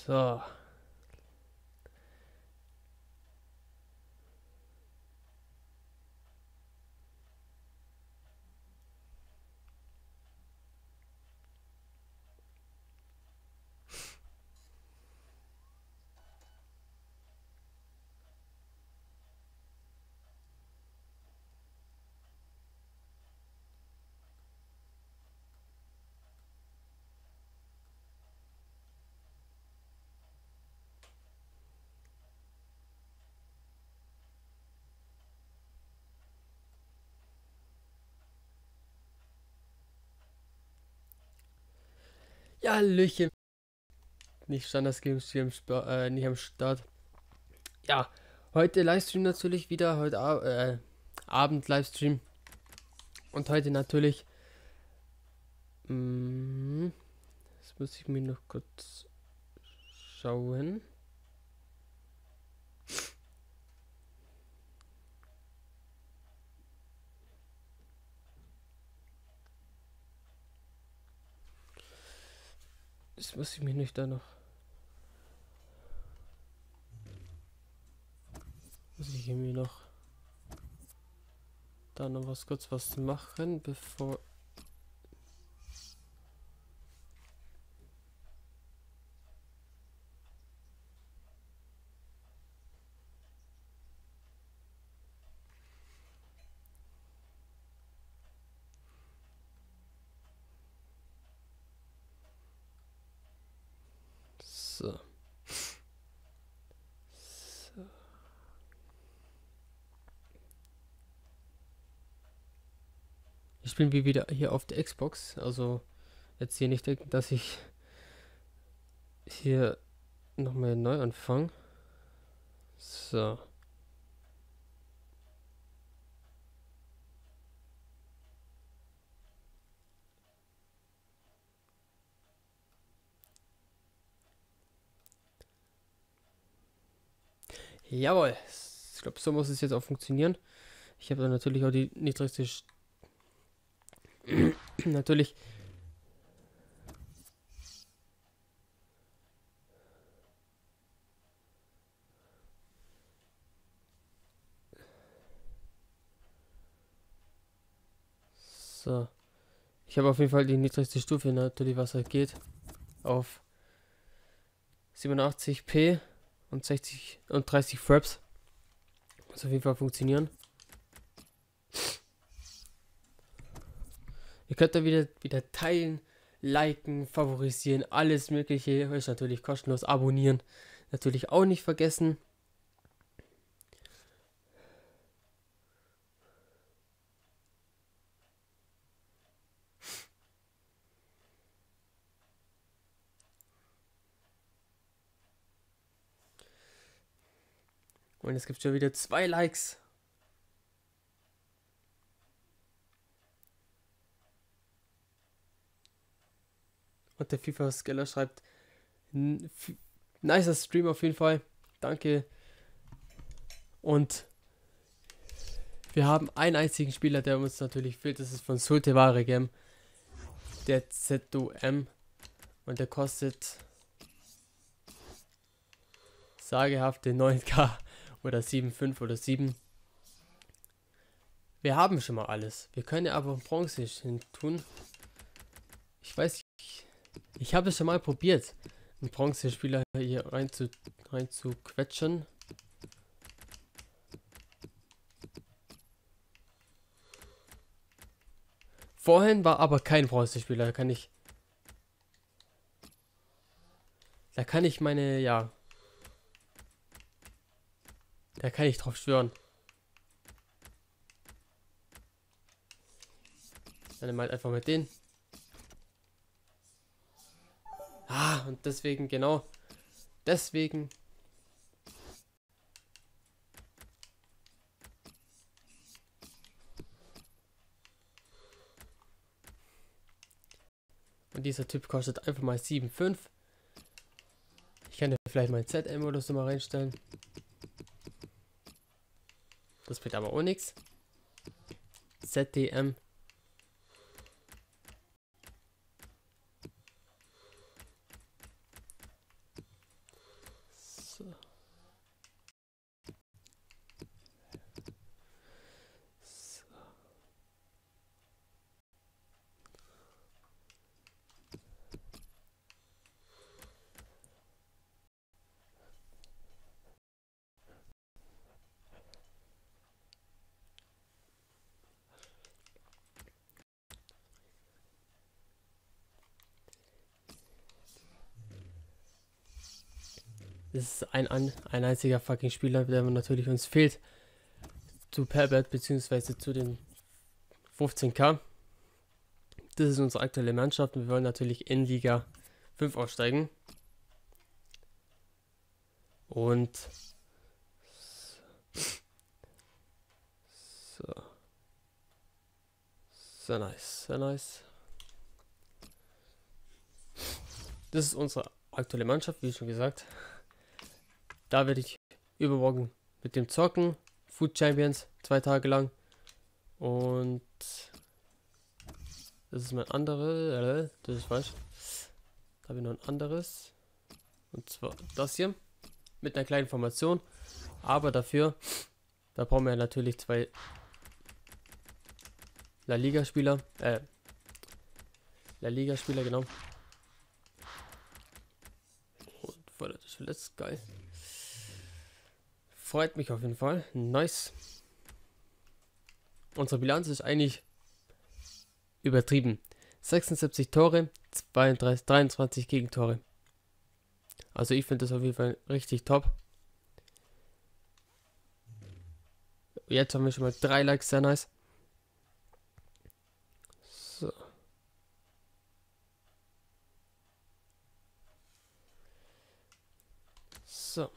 So. Ja, Hallöchen. Nicht Standard Games hier nicht am Start. Ja, heute Livestream natürlich wieder. Heute Abend Livestream. Und heute natürlich. Das muss ich mir noch kurz schauen. Das muss ich mir nicht da noch. Muss ich mir noch. Da noch was machen, bevor. So. Ich bin wie wieder hier auf der Xbox. Also jetzt hier nicht denken, dass ich hier nochmal neu anfange. So. Jawohl. Ich glaube, so muss es jetzt auch funktionieren. Ich habe dann natürlich auch die niedrigste natürlich. So. Ich habe auf jeden Fall die niedrigste Stufe natürlich, was halt geht. Auf 87p und 60 und 30 Fraps. Muss auf jeden Fall funktionieren. Ihr könnt da wieder teilen, liken, favorisieren, alles mögliche. Ist natürlich kostenlos. Abonnieren natürlich auch nicht vergessen. Und es gibt schon wieder 2 Likes. Und der FIFA Skiller schreibt, nicer Stream auf jeden Fall. Danke. Und wir haben einen einzigen Spieler, der uns natürlich fehlt. Das ist von Sulte Waregem. Der ZOM. Und der kostet sagehafte 9k oder 7,5 oder 7. Wir haben schon mal alles. Wir können ja aber Bronze hin tun. Ich weiß nicht. Ich habe es schon mal probiert, einen Bronze-Spieler hier rein zu quetschen. Vorhin war aber kein Bronze-Spieler. Da kann ich meine, ja. Da kann ich drauf schwören. Dann mal einfach mit denen. Ah, und deswegen, genau. Deswegen. Und dieser Typ kostet einfach mal 7,5. Ich kann dir vielleicht mal ZM oder so mal reinstellen. Das bringt aber auch nichts. ZDM. Das ist ein einziger fucking Spieler, der natürlich uns fehlt. Zu Perbert, beziehungsweise zu den 15k. Das ist unsere aktuelle Mannschaft und wir wollen natürlich in Liga 5 aufsteigen. Und so. Sehr nice, sehr nice. Das ist unsere aktuelle Mannschaft, wie schon gesagt. Da werde ich übermorgen mit dem zocken. Food Champions, 2 Tage lang. Und das ist mein anderes, das ist falsch. Da habe ich noch ein anderes. Und zwar das hier. Mit einer kleinen Formation. Aber dafür, da brauchen wir natürlich 2 La Liga Spieler. La Liga Spieler, genau. Und voll verletzt, geil. Freut mich auf jeden Fall. Nice. Unsere Bilanz ist eigentlich übertrieben. 76 Tore, 23 Gegentore. Also ich finde das auf jeden Fall richtig top. Jetzt haben wir schon mal 3 Likes, sehr nice. So. So.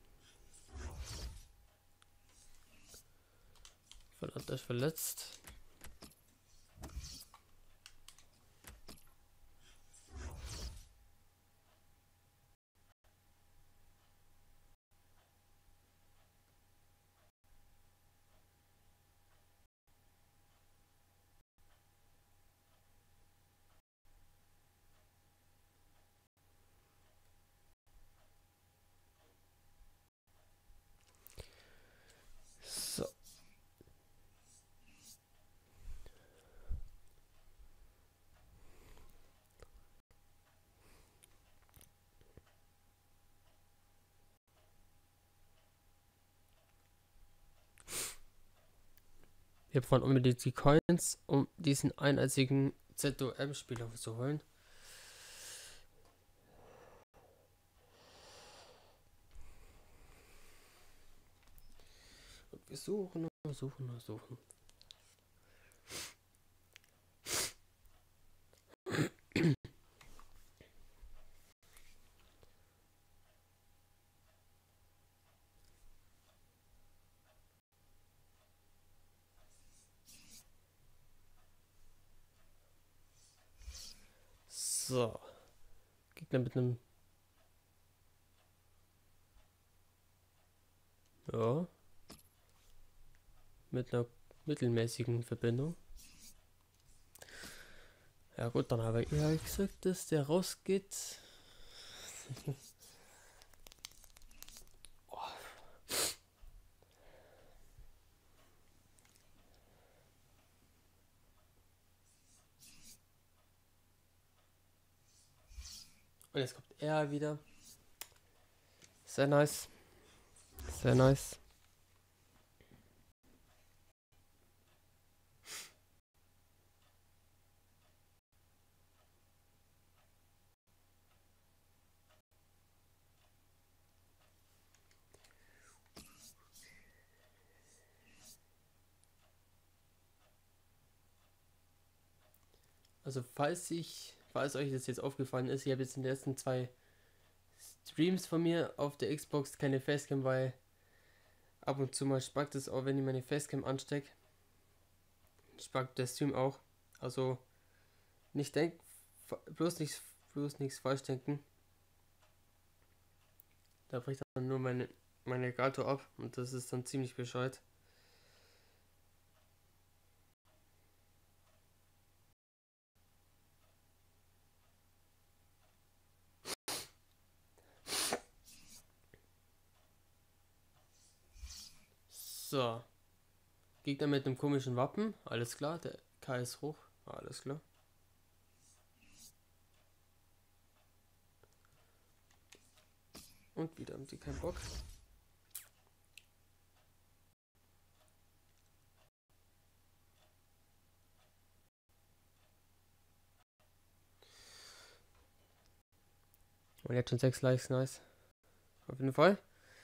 Hat euch verletzt. So. Wir brauchen unbedingt die Coins, um diesen einzigen ZOM-Spieler zu holen. Und wir suchen. So. Gegner mit einem. Ja. Mit einer mittelmäßigen Verbindung. Ja gut, dann habe ich ja gesagt, dass der rausgeht. Und jetzt kommt er wieder. Sehr nice. Sehr nice. Also falls euch das jetzt aufgefallen ist, ich habe jetzt in den letzten 2 Streams von mir auf der Xbox keine Facecam, weil ab und zu mal spackt es auch, wenn ich meine Facecam anstecke. Spackt der Stream auch. Also nicht bloß nichts falsch denken. Da bricht dann nur meine Elgato ab und das ist dann ziemlich bescheuert. So. Gegner mit einem komischen Wappen. Alles klar. Der K ist hoch. Alles klar. Und wieder haben die keinen Bock. Und jetzt schon 6 Likes, nice. auf jeden Fall.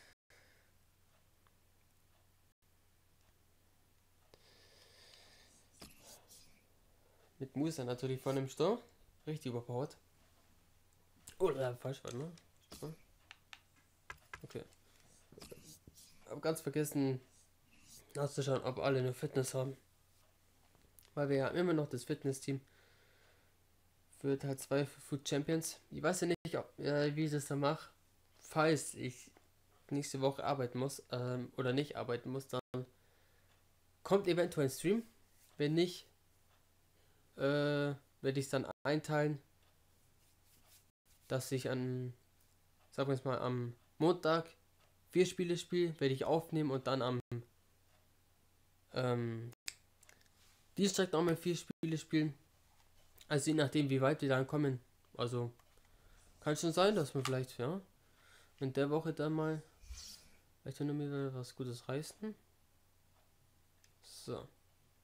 Mit Musa natürlich von dem Sturm. Richtig überpowered. Oder falsch war, ne? Okay. Hab ganz vergessen nachzuschauen, ob alle eine Fitness haben. Weil wir ja immer noch das Fitness-Team für Teil 2 für Food Champions. Ich weiß ja nicht, ob, wie ich das da mache. Falls ich nächste Woche arbeiten muss, oder nicht arbeiten muss, dann kommt eventuell ein Stream. Wenn nicht, werde ich es dann einteilen, dass ich sagen wir es mal, am Montag 4 Spiele spiele, werde ich aufnehmen und dann am Dienstag nochmal 4 Spiele spielen. Also je nachdem, wie weit wir dann kommen. Also kann schon sein, dass wir vielleicht, ja, in der Woche dann mal vielleicht noch wieder was Gutes reißen. So.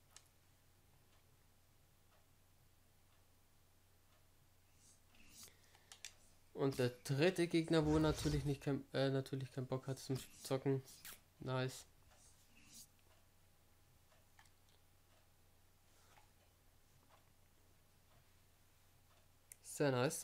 Und der dritte Gegner, wo natürlich natürlich keinen Bock hat zum Zocken. Nice. Sehr nice.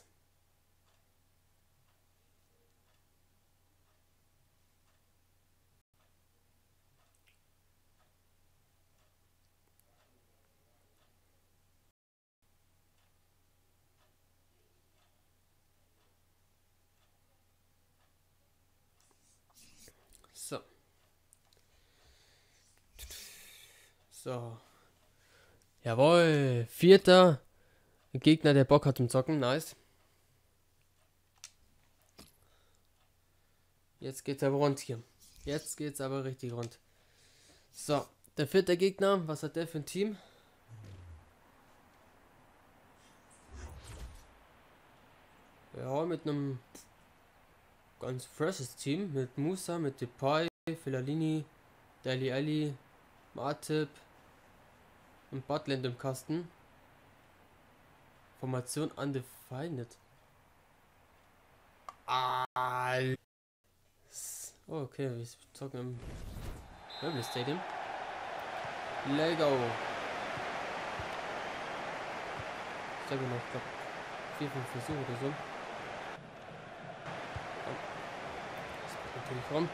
So. So. Jawohl. Vierter Gegner, der Bock hat zum Zocken. Nice. Jetzt geht's aber rund hier. Jetzt geht's aber richtig rund. So. Der vierte Gegner. Was hat der für ein Team? Ja, mit einem ganz freshes Team. Mit Musa, mit Depay, Fellaini, Dele Alli, Matip und Butland im Kasten. Formation undefined. Oh, okay, wir zocken im Wembley Stadium. Lego. Ich glaube noch, 4, 5 Versuche oder so. Das geht natürlich rum.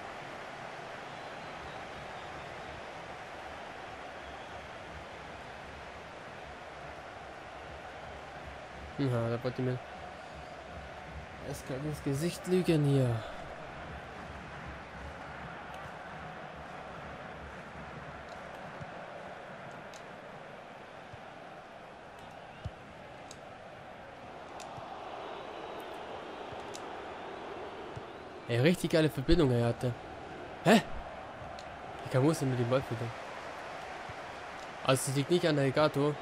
Ja, da wollte mir eiskalt ins Gesicht lügen hier. Ey, richtig geile Verbindung er hatte. Hä? Wie kann Musa mit dem Ball wieder? Also es liegt nicht an der Elgato.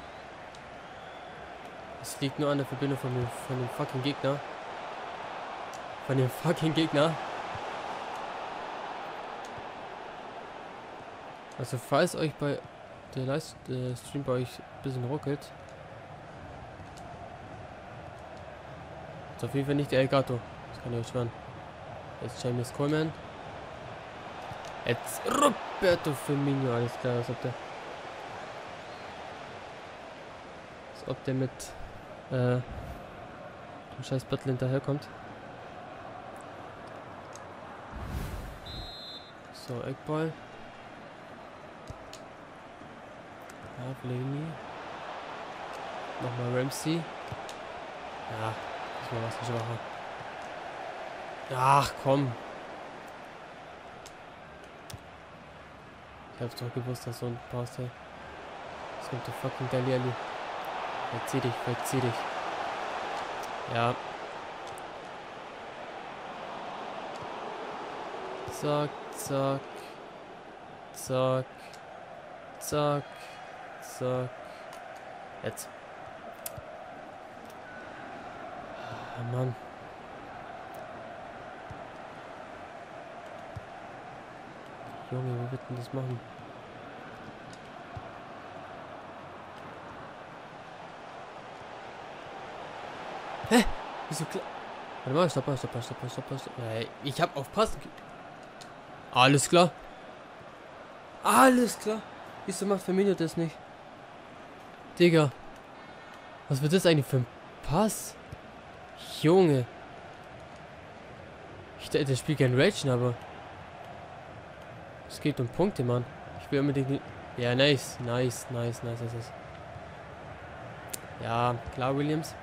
Es liegt nur an der Verbindung von dem fucking Gegner. Von dem fucking Gegner. Also falls euch bei der Stream bei euch ein bisschen ruckelt. Ist auf jeden Fall nicht der Elgato. Das kann ich euch schwören. Jetzt James Coleman. Jetzt Roberto Firmino. Alles klar, als ob der mit dem scheiß Battle hinterherkommt. So, Eckball. Ja, Fellaini. Nochmal Ramsey. Ja, muss man was nicht machen. Ach komm. Ich hab's doch gewusst, dass so ein Pass, hey. Das kommt der fucking Dele Alli. Verzieh dich. Ja. Zack, zack. Zack. Zack. Zack. Jetzt. Ah, Mann. Junge, wie wird denn das machen? Hä? Wieso klar? Warte mal, stopp. Ich hab auf Pass. Alles klar. Alles klar. Wieso macht Firmino das nicht? Digga. Was wird das eigentlich für ein Pass? Junge. Ich dachte, der spielt gern Ragen, aber es geht um Punkte, Mann. Ich will unbedingt... Ja, nice. Ja, klar, Williams.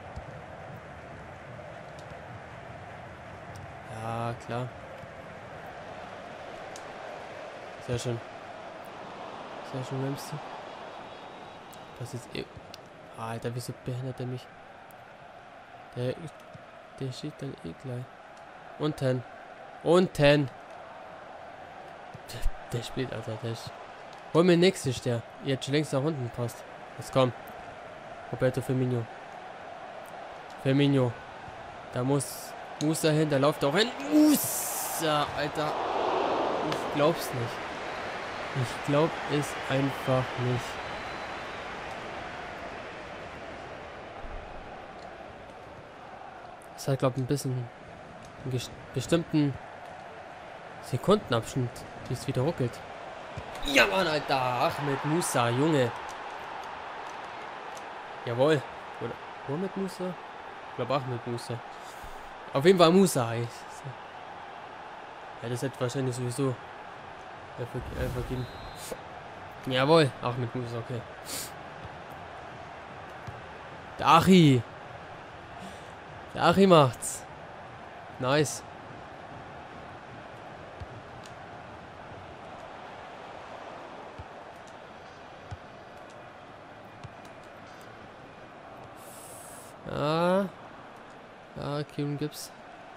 Ja, klar. Sehr schön. Ramsey. Das ist eh... Alter, wieso behindert er mich? Der steht dann eh gleich. Unten. Der spielt, Alter. Der ist... Hol mir nächsten der. Jetzt schon längst nach unten passt. Jetzt komm. Roberto Firmino. Da muss Musa hin. Da läuft auch hin. Musa, Alter. Ich glaub's nicht. Ich glaub es einfach nicht. Es hat, glaube ich, ein bisschen einen bestimmten Sekundenabschnitt, wie es wieder ruckelt. Ja, Mann, Alter. Ahmed Musa, Junge. Jawohl. Oder Ahmed Musa? Ich glaube Ahmed Musa. Auf jeden Fall Musa. Ja, das hätte wahrscheinlich sowieso einfach geben. Jawohl. Ahmed Musa, okay. Der Achi. Der Achi macht's. Nice. Ja, Kieran gibt's.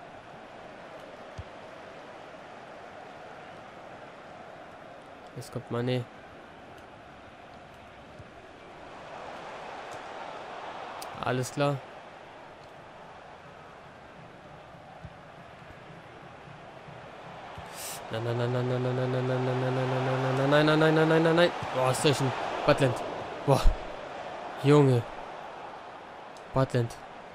Jetzt kommt Mané. Alles klar. Nein. Boah, ist das ein Butland. Boah. Junge. Butland.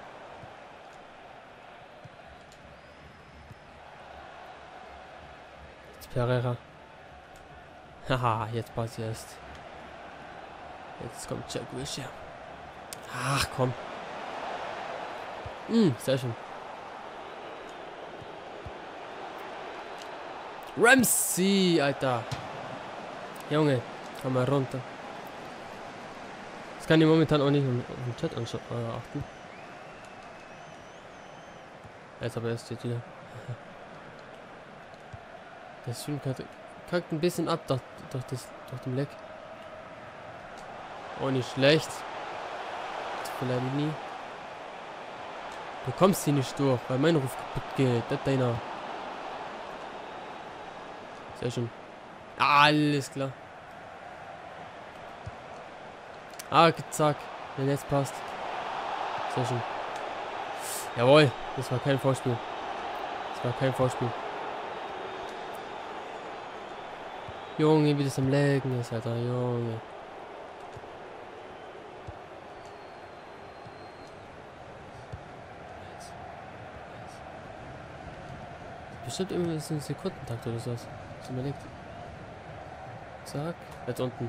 Jetzt Pereira. Haha, jetzt passt erst. Jetzt kommt Jack Wilshere. Ach, komm. Sehr schön. Ramsey, Alter. Junge, komm mal runter. Das kann ich momentan auch nicht im Chat achten. Jetzt aber erst steht wieder. Der Stream kackt ein bisschen ab durch den Leck. Oh, nicht schlecht. Vielleicht nie. Du kommst hier nicht durch, weil mein Ruf kaputt geht. Das ist deiner. Sehr schön. Alles klar. Zack. Wenn jetzt passt. Sehr schön. Jawohl. Das war kein Vorspiel. Junge, wie das am Legen ist, Alter. Junge. Bestimmt irgendwie ist ein Sekundentakt oder sowas. Was überlegt. Zack. Jetzt unten.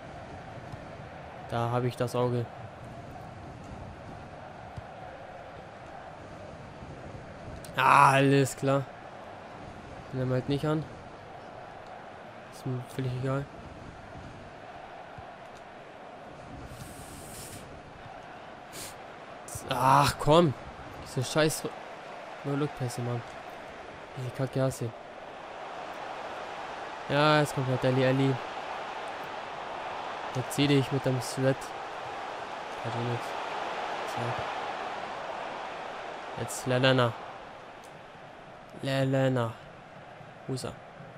Da habe ich das Auge. Alles klar. Nehmen wir halt nicht an. Ist mir völlig egal. Ach komm. Diese scheiß No-Look-Pässe, Mann. Die Kacke hasse. Ja, jetzt kommt halt Eli. Jetzt zieh dich mit dem Sweat. Also nicht. So. Jetzt Lelena. Musa.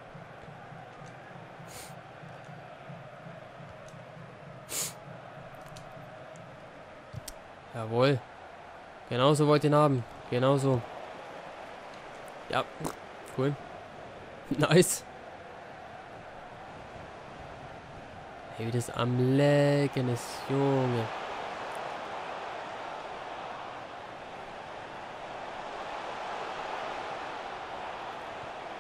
Jawohl. Genauso wollt ihr ihn haben. Genauso. Ja. Cool. Nice. Hey, wie das am Lecken ist, Junge.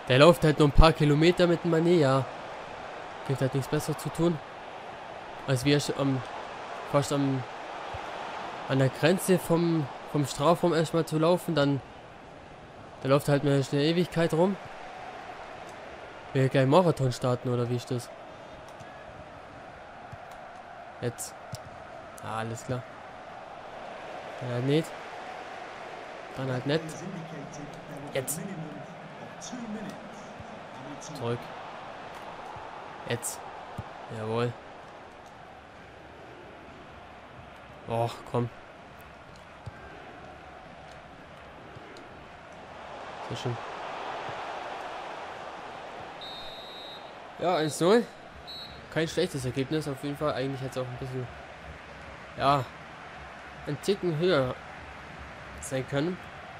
Der läuft halt nur ein paar Kilometer mit dem Mané, ja. Gibt halt nichts besser zu tun. Als wir fast an der Grenze vom Strafraum erstmal zu laufen, dann der läuft halt mir eine Ewigkeit rum. Will ja gleich Marathon starten, oder wie ist das? Jetzt. Ah, alles klar. Dann halt nicht. Dann halt nicht. Jetzt. Zurück. Jetzt. Jawohl. Och, komm. Sehr schön. Ja, 1-0. Kein schlechtes Ergebnis, auf jeden Fall. Eigentlich hätte es auch ein bisschen, ja, ein Ticken höher sein können.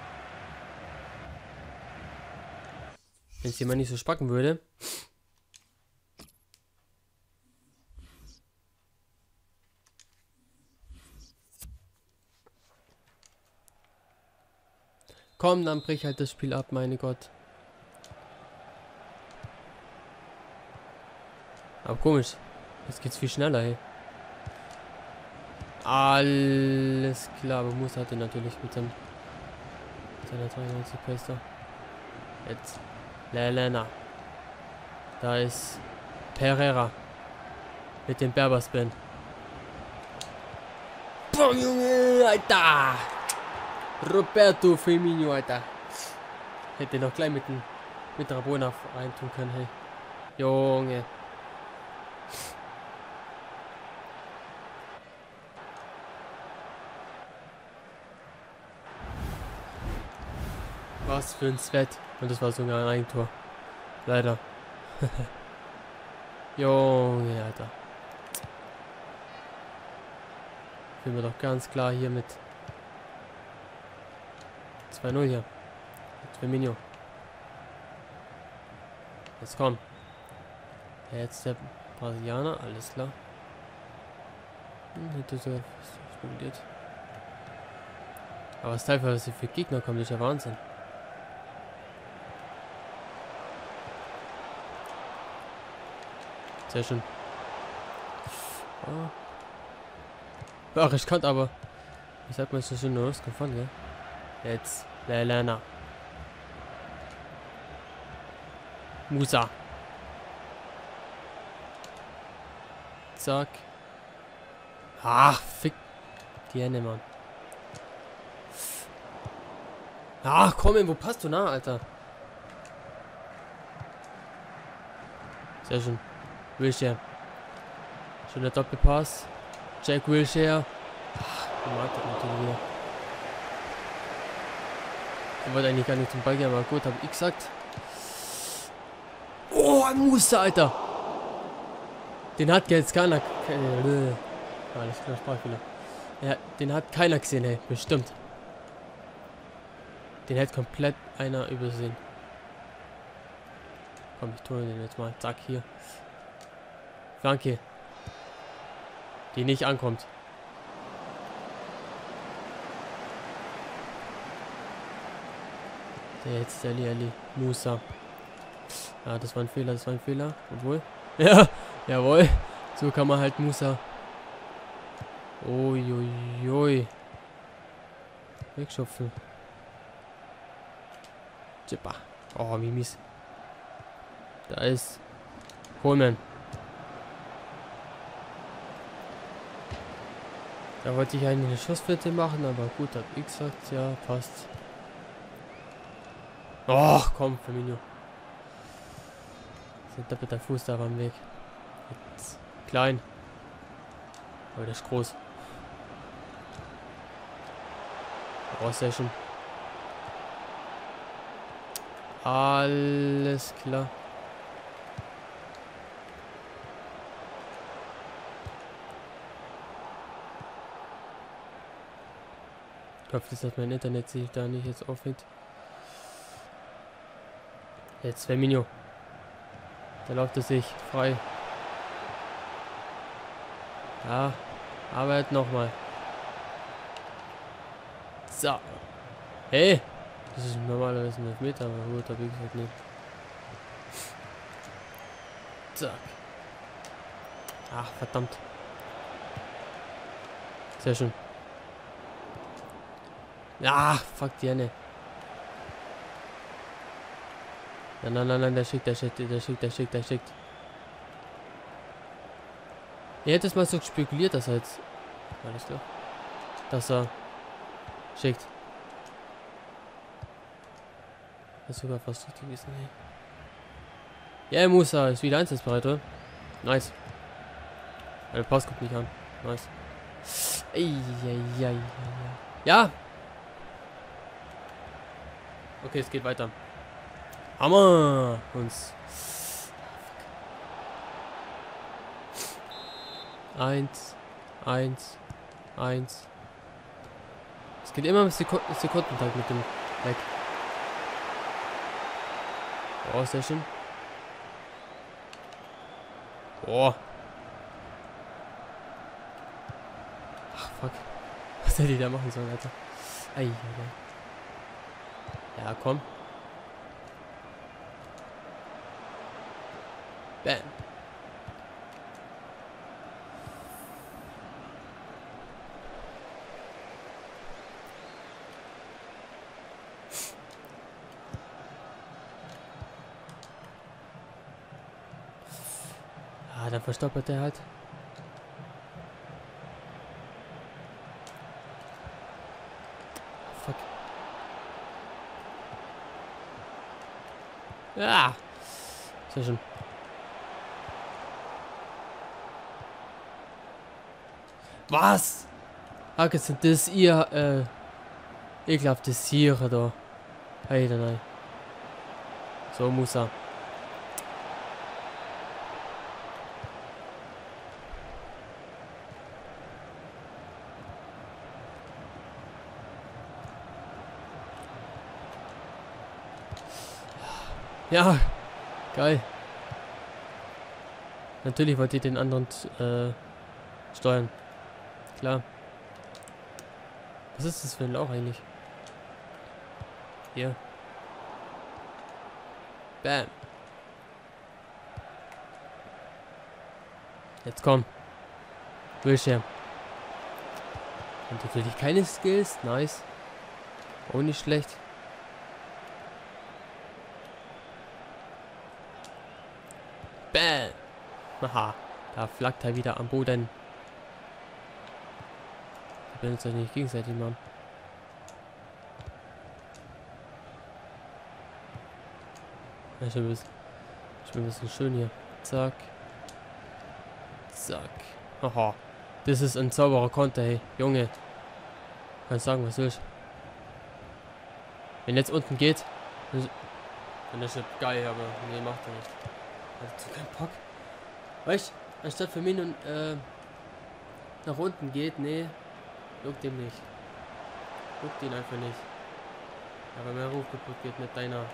Wenn es jemand nicht so spacken würde. Komm, dann brich halt das Spiel ab, meine Gott. Aber komisch. Jetzt geht's viel schneller, hey. Alles klar, aber Musa hatte natürlich mit seiner 93 Pace da. Jetzt. Lelena. Da ist Pereira. Mit dem Berberspin. Boah, Junge, Alter! Roberto Firmino, Alter. Hätte noch gleich mit Rabona reintun können, hey. Junge. Was für ein Sweat. Und das war sogar ein Eigentor. Leider. Junge, Alter. Fühlen wir doch ganz klar hier mit 2-0 hier. Mit Firmino. Jetzt komm. Jetzt der Brasilianer, alles klar. Hätte so spekuliert. Aber was teilweise für Gegner kommt, ist ja Wahnsinn. Sehr schön. Oh. Ach, ich kann aber. Ich sag mal, ist das schon nur rausgefahren, ja? Jetzt. Lelena. Musa. Zack. Ach, fick. Die Hände, Mann. Ach, komm, wo passt du nach, Alter? Sehr schön. Wilshere. Schöner Doppelpass. Jack Wilshere. Ach, mag das natürlich wieder. Ich wollte eigentlich gar nicht zum Ball gehen, aber gut, habe ich gesagt. Oh, ein Muster, Alter. Den hat jetzt keiner. Alles klar, Sprachfehler. Ja, den hat keiner gesehen, hey, bestimmt. Den hätte komplett einer übersehen. Komm, ich tue den jetzt mal. Zack, hier. Flanke. Die nicht ankommt. Der jetzt der Ali Musa. Ja, das war ein Fehler, das war ein Fehler. Obwohl. Ja, jawohl. So kann man halt Musa. Uiuiui. Wegschupfen. Chippa. Oh, wie mies. Da ist Coleman. Da wollte ich eigentlich eine Schussfinte machen, aber gut, hab ich gesagt, ja, passt. Och, komm, Firmino. Ist der doppelter Fuß da am Weg. Jetzt klein. Aber der ist groß. Oh, sehr schön. Alles klar. Ich hoffe, dass mein Internet sich da nicht jetzt aufhängt. Jetzt Firmino. Da läuft es sich frei. Ja, arbeit nochmal. So. Hey! Das ist normalerweise ein Elfmeter, aber gut, hab ich gesagt nicht. Zack. Ach, verdammt. Sehr schön. Ja, fuck die Henne. Nein, der schickt. Ihr hättet es mal so spekuliert, dass er jetzt... Alles klar. Dass er schickt. Das ist sogar fast richtig gewesen. Ja, yeah, Musa ist wieder einsatzbereit, oder? Nice. Der Pass kommt nicht an. Nice. Eieieiei. Ja! Okay, es geht weiter. Hammer! Uns. 1. Es geht immer im Sekundentakt mit dem Weg. Oh, sehr schön. Oh. Ach, fuck. Was hätte die da machen sollen, Alter? Ei. Ja, komm. Bam. Ah, dann verstolpert der halt. Fuck. Ja. Sehr schön. Was? Hacke sind das ihr, ekelhaftes Tiere da. Hey, nein. So muss er. Ja, geil. Natürlich wollt ihr den anderen steuern. Klar. Was ist das für ein Lauch eigentlich? Hier. Bam. Jetzt komm. Bildschirm. Und natürlich keine Skills. Nice. Auch nicht schlecht. Bam. Aha. Da flackt er wieder am Boden. Wir uns doch nicht gegenseitig machen. Ja, ich bin ein bisschen schön hier. Zack. Zack. Aha. Das ist ein sauberer Konter, hey. Junge. Kannst sagen, was willst. Wenn jetzt unten geht, dann ist das geil, aber nee, macht er nicht. Hat so keinen Bock. Weißt du, anstatt für mich nun nach unten geht, nee, juckt dem nicht. Juckt ihn einfach nicht. Aber mein Ruf kaputt geht mit deiner.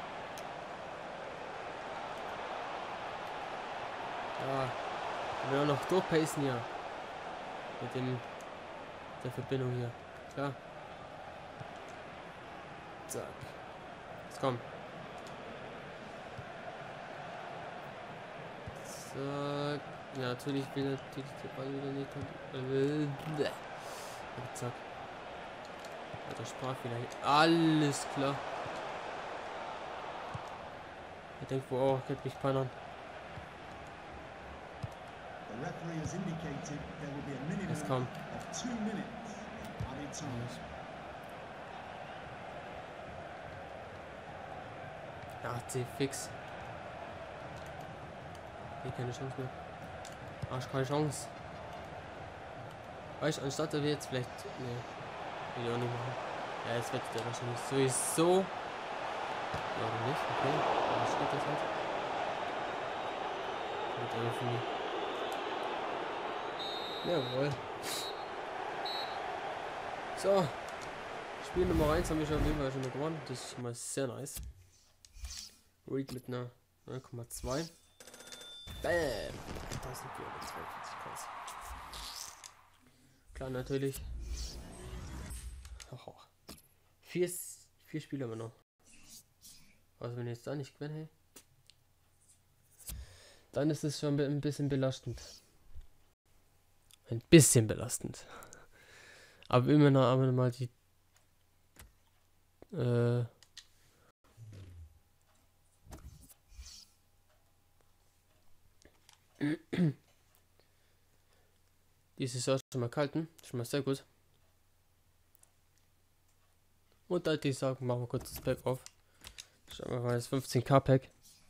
Ja, wir auch noch durchpacen hier. Mit der Verbindung hier. Klar. Zack. Jetzt komm. Zack. Ja, natürlich will natürlich der Ball wieder nicht. Zack. Der Sprachfehler hier. Alles klar. Ich denke wohl auch, könnte mich pannern. Jetzt komm. Ja, C fix. Hier keine Chance mehr. Ach, keine Chance. Weißt du, anstatt er jetzt vielleicht. Nee. Will ich auch nicht machen. Ja, jetzt wird der wahrscheinlich sowieso. Oder nicht? Okay. Aber steht das halt. Wird irgendwie. Jawohl. So. Spiel Nummer 1 haben wir schon auf jeden Fall schon mal gewonnen. Das ist schon mal sehr nice. Reed mit einer 9,2. Bam! 1442 krass. Klar, natürlich. Oh. Vier Spiele haben wir noch. Also wenn ich jetzt da nicht gewinne, hey. dann ist es schon ein bisschen belastend. Ein bisschen belastend. Aber immer noch einmal mal die dieses Jahr schon mal kalten. Schon mal sehr gut. Und da würde ich sagen, machen wir kurz das Pack auf. Schauen wir mal das 15k Pack.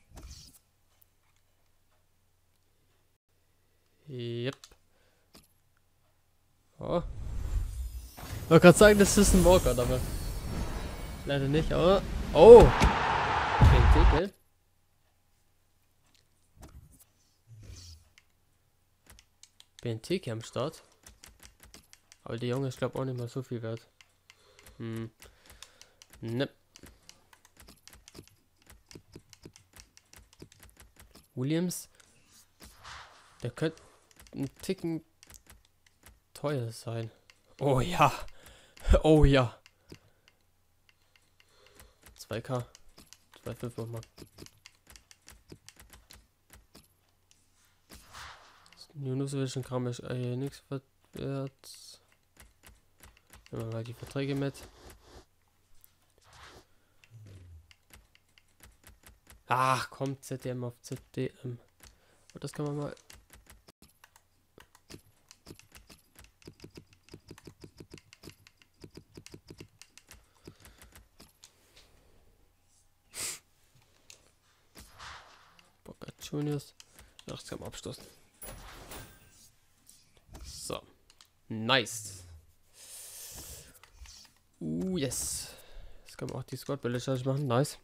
Yep. Oh. Ich wollte gerade sagen, das ist ein Walkout, aber leider nicht, aber. Oh! BNT, gell? BNT am Start. Aber der Junge ist, glaube ich, auch nicht mehr so viel wert. Ne. Williams. Der könnte ein Ticken teuer sein. Oh ja. Oh ja. 2k. 2,5 nochmal. Junuswischen Kram ist nichts wert. Nehmen wir mal die Verträge mit. Ach, kommt ZDM auf ZDM. Und das kann man mal. Boca Juniors. Ach, das kann man abstoßen. So. Nice. Yes. Jetzt kann man auch die Squad-Bälle machen. Nice.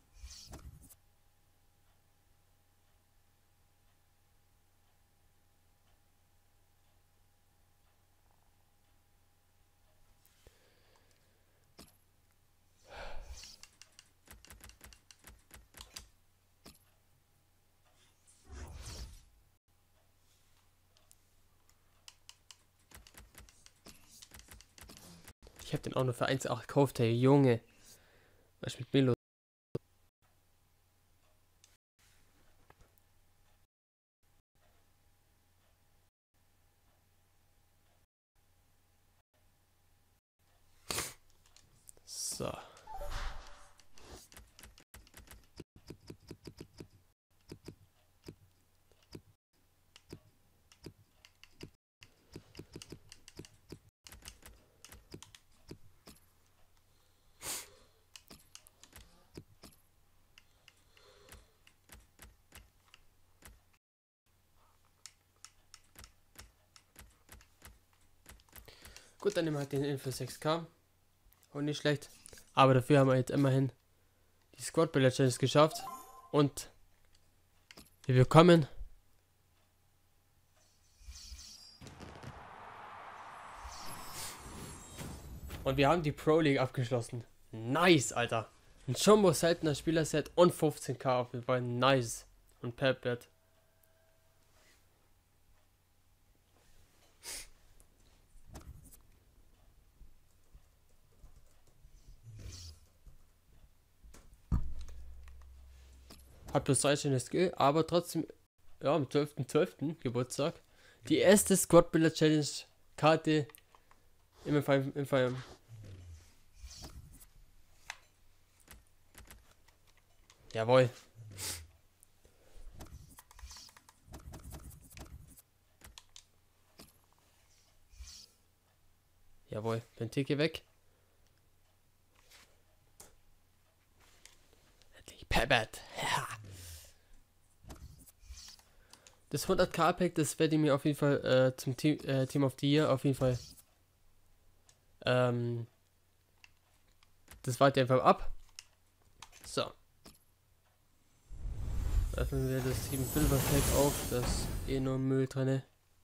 Ich habe den auch nur für 1,8 gekauft, hey Junge. Was ist mit mir los? So. Gut, dann nehmen wir halt den Info 6k. Und nicht schlecht. Aber dafür haben wir jetzt immerhin die Squad Builder Challenge geschafft. Und wir bekommen und wir haben die Pro League abgeschlossen. Nice, Alter. Ein Jumbo seltener Spielerset und 15k auf jeden Fall. Nice. Und Pepbert. Hat bloß 3 schöne Skill, aber trotzdem, ja, am 12.12. Geburtstag. Die erste Squad Builder Challenge Karte im Fall. Jawohl. Jawohl, Benteke weg. Endlich Pebet. Ja. Das 100k Pack, das werde ich mir auf jeden Fall zum Team of the Year auf jeden Fall das warte einfach ab. So. Öffnen wir das 7-5er Pack auf. Das ist eh nur Müll drin.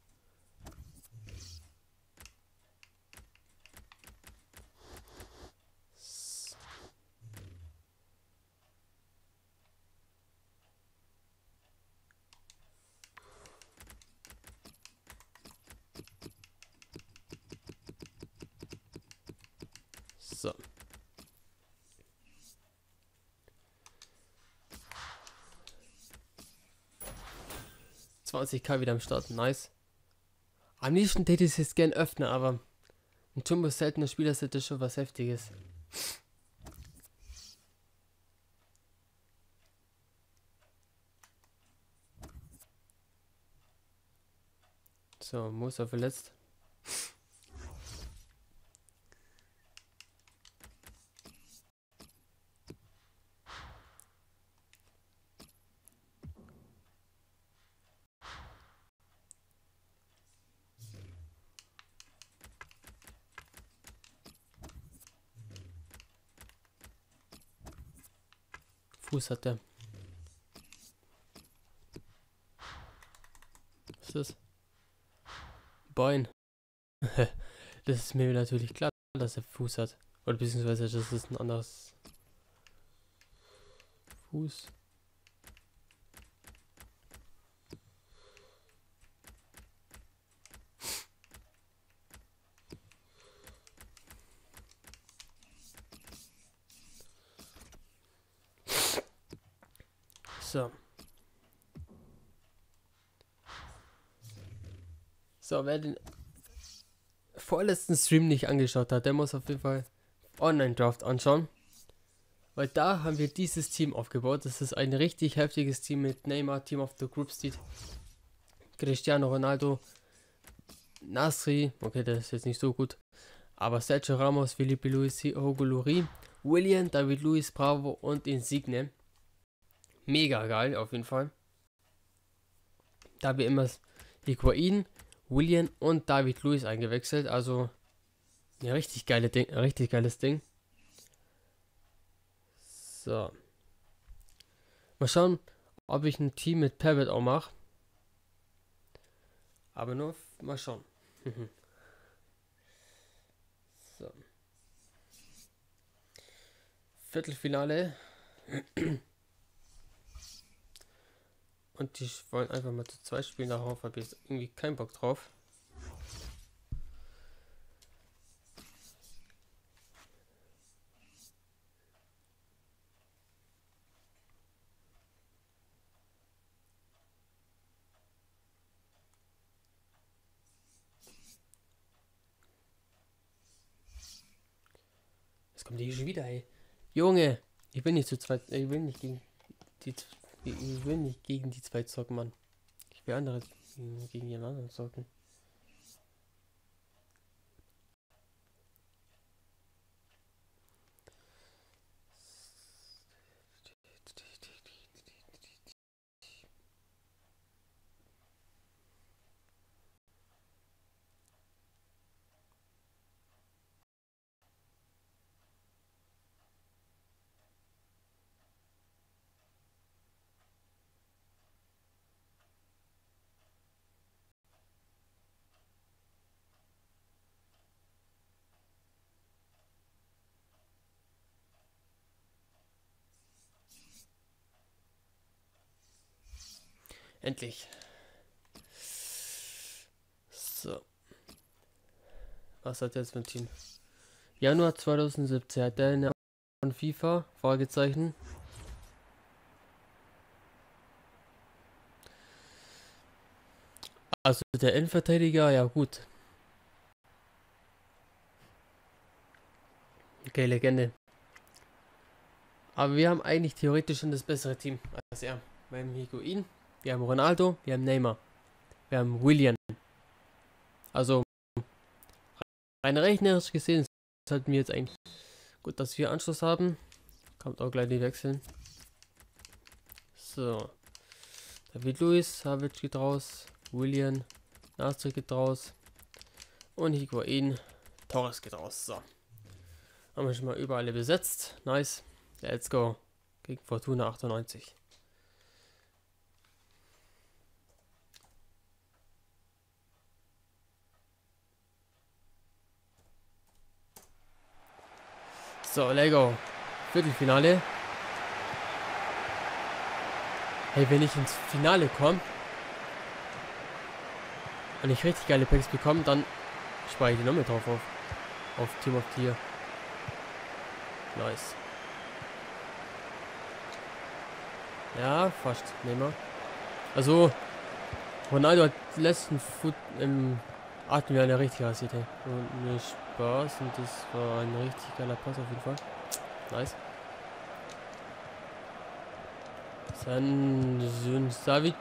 So. 20k wieder am Start. Nice. Am liebsten hätte ich es jetzt gern öffnen, aber ein Jumbo seltener Spielerset ist schon was Heftiges. So, Musa verletzt. Fuß hat der. Was ist das? Bein. Das ist mir natürlich klar, dass er Fuß hat. Oder beziehungsweise das ist ein anderes Fuß. So. So, wer den vorletzten Stream nicht angeschaut hat, der muss auf jeden Fall Online-Draft anschauen. Weil da haben wir dieses Team aufgebaut. Das ist ein richtig heftiges Team mit Neymar, Team of the Group steht. Cristiano Ronaldo, Nasri, okay, der ist jetzt nicht so gut. Aber Sergio Ramos, Felipe Luis, Hugo Lloris, Willian, David Luiz, Bravo und Insigne. Mega geil, auf jeden Fall. Da haben wir immer Higuain, Willian und David Luiz eingewechselt. Also ein richtig geiles Ding. So. Mal schauen, ob ich ein Team mit Pavard auch mache. Aber nur mal schauen. So. Viertelfinale. Und die wollen einfach mal zu zweit spielen. Darauf habe ich jetzt irgendwie keinen Bock drauf. Jetzt kommt die schon wieder, ey. Junge, ich will nicht zu zweit. Ich will nicht gegen die zwei zocken, Mann. Ich will andere gegen jemand anderen zocken. Endlich. So. Was hat jetzt mein Team? Januar 2017 hat der eine von FIFA? Fragezeichen. Also der Innenverteidiger, ja gut. Okay, Legende. Aber wir haben eigentlich theoretisch schon das bessere Team als er. Wir haben Higuain, wir haben Ronaldo, wir haben Neymar, wir haben Willian. Also rein rechnerisch gesehen sollten wir jetzt eigentlich gut, dass wir Anschluss haben. Kommt auch gleich die wechseln. So. David Luiz, Savic geht raus. Willian, Nasri geht raus. Und Higuain, Torres geht raus. So. Haben wir schon mal überall besetzt. Nice. Let's go. Gegen Fortuna 98. So, Lego. Viertelfinale. Hey, wenn ich ins Finale komme und ich richtig geile Packs bekomme, dann spare ich die noch mit drauf auf Team of the Year. Nice. Ja, fast. Nehmen wir. Also, Ronaldo hat die letzten Atem ja richtig aussieht, hey. Und mir Spaß und das war ein richtig geiler Pass auf jeden Fall. Nice. San Savic.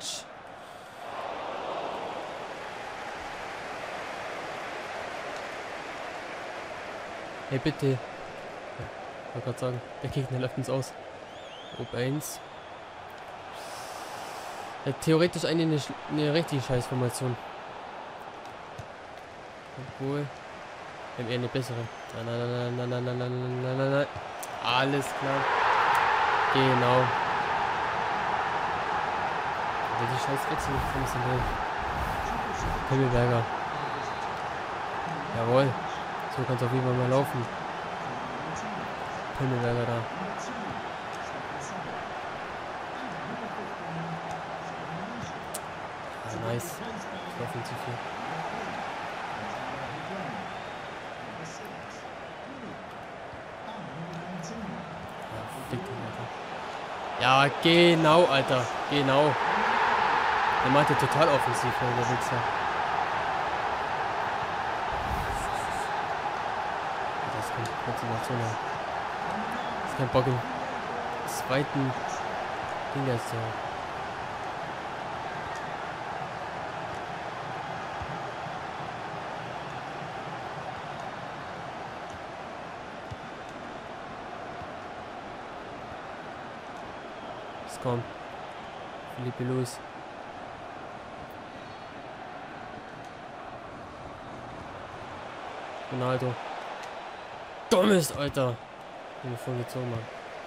Hey bitte. Ja, ich wollte gerade sagen, der Gegner läuft uns aus. Ob 1. Ja, theoretisch eine richtige Scheißformation. Obwohl. Wir haben eher eine bessere. Nein. Alles klar. Genau. Aber die scheiß Wechsel funktionieren. Himmelberger. Jawohl. So kann es auf jeden Fall mal laufen. Himmelberger da. Ah, nice. Das war viel zu viel. Ja, genau, Alter. Genau. Der macht ja total offensiv, der Wichser. Das ist keine Konzentration. Das ist kein Bock im zweiten Ding jetzt so. Komm. Felipe Luis. Ronaldo. Dummes, Alter. Ich bin voll gezogen, Mann.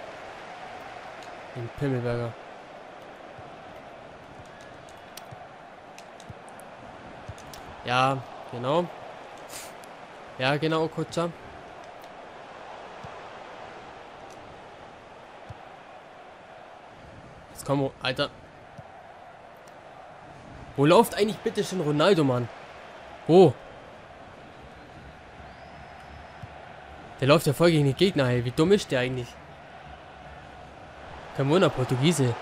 Den Pimmelberger. Ja, genau. Ja, genau, Kutscher. Komm, Alter. Wo läuft eigentlich bitte schon Ronaldo, Mann? Wo? Der läuft ja voll gegen die Gegner, ey. Wie dumm ist der eigentlich? Kein Wunder, Portugiese.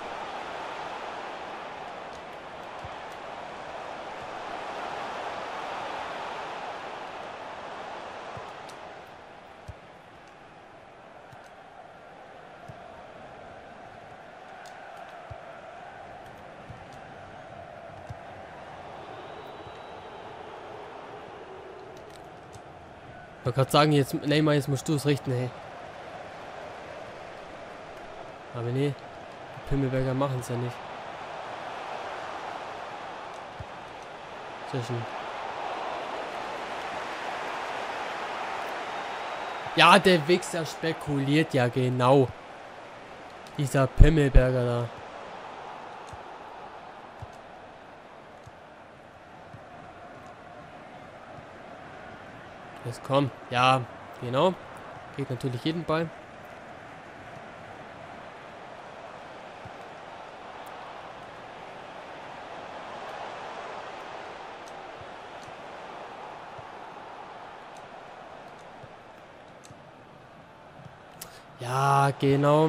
Ich wollte gerade sagen, jetzt Neymar, jetzt musst du es richten, hey. Aber nee, die Pimmelberger machen es ja nicht. Sehr schön. Ja, der Wichser spekuliert ja genau. Dieser Pimmelberger da. Jetzt komm. Ja, genau. Geht natürlich jeden Ball. Ja, genau.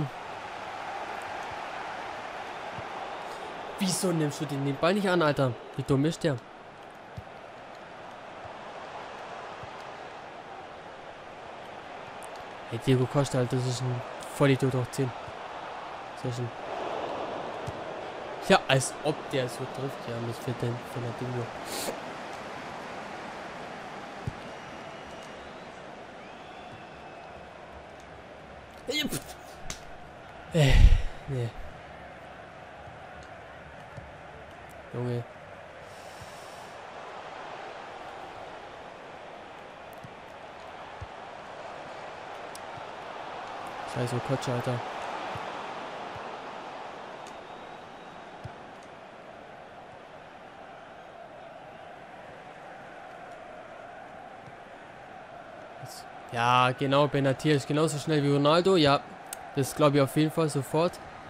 Wieso nimmst du den Ball nicht an, Alter? Wie dumm ist der? Hey, Diego Costa, Alter, das ist ein Vollidiot durch 10. Sehr schön. Ja, als ob der so trifft. Ja, das fehlt denn von der Dingo. Nee. Junge. Scheiße, Kotsche, Alter. Ja, genau, Benatia ist genauso schnell wie Ronaldo. Ja, das glaube ich auf jeden Fall sofort.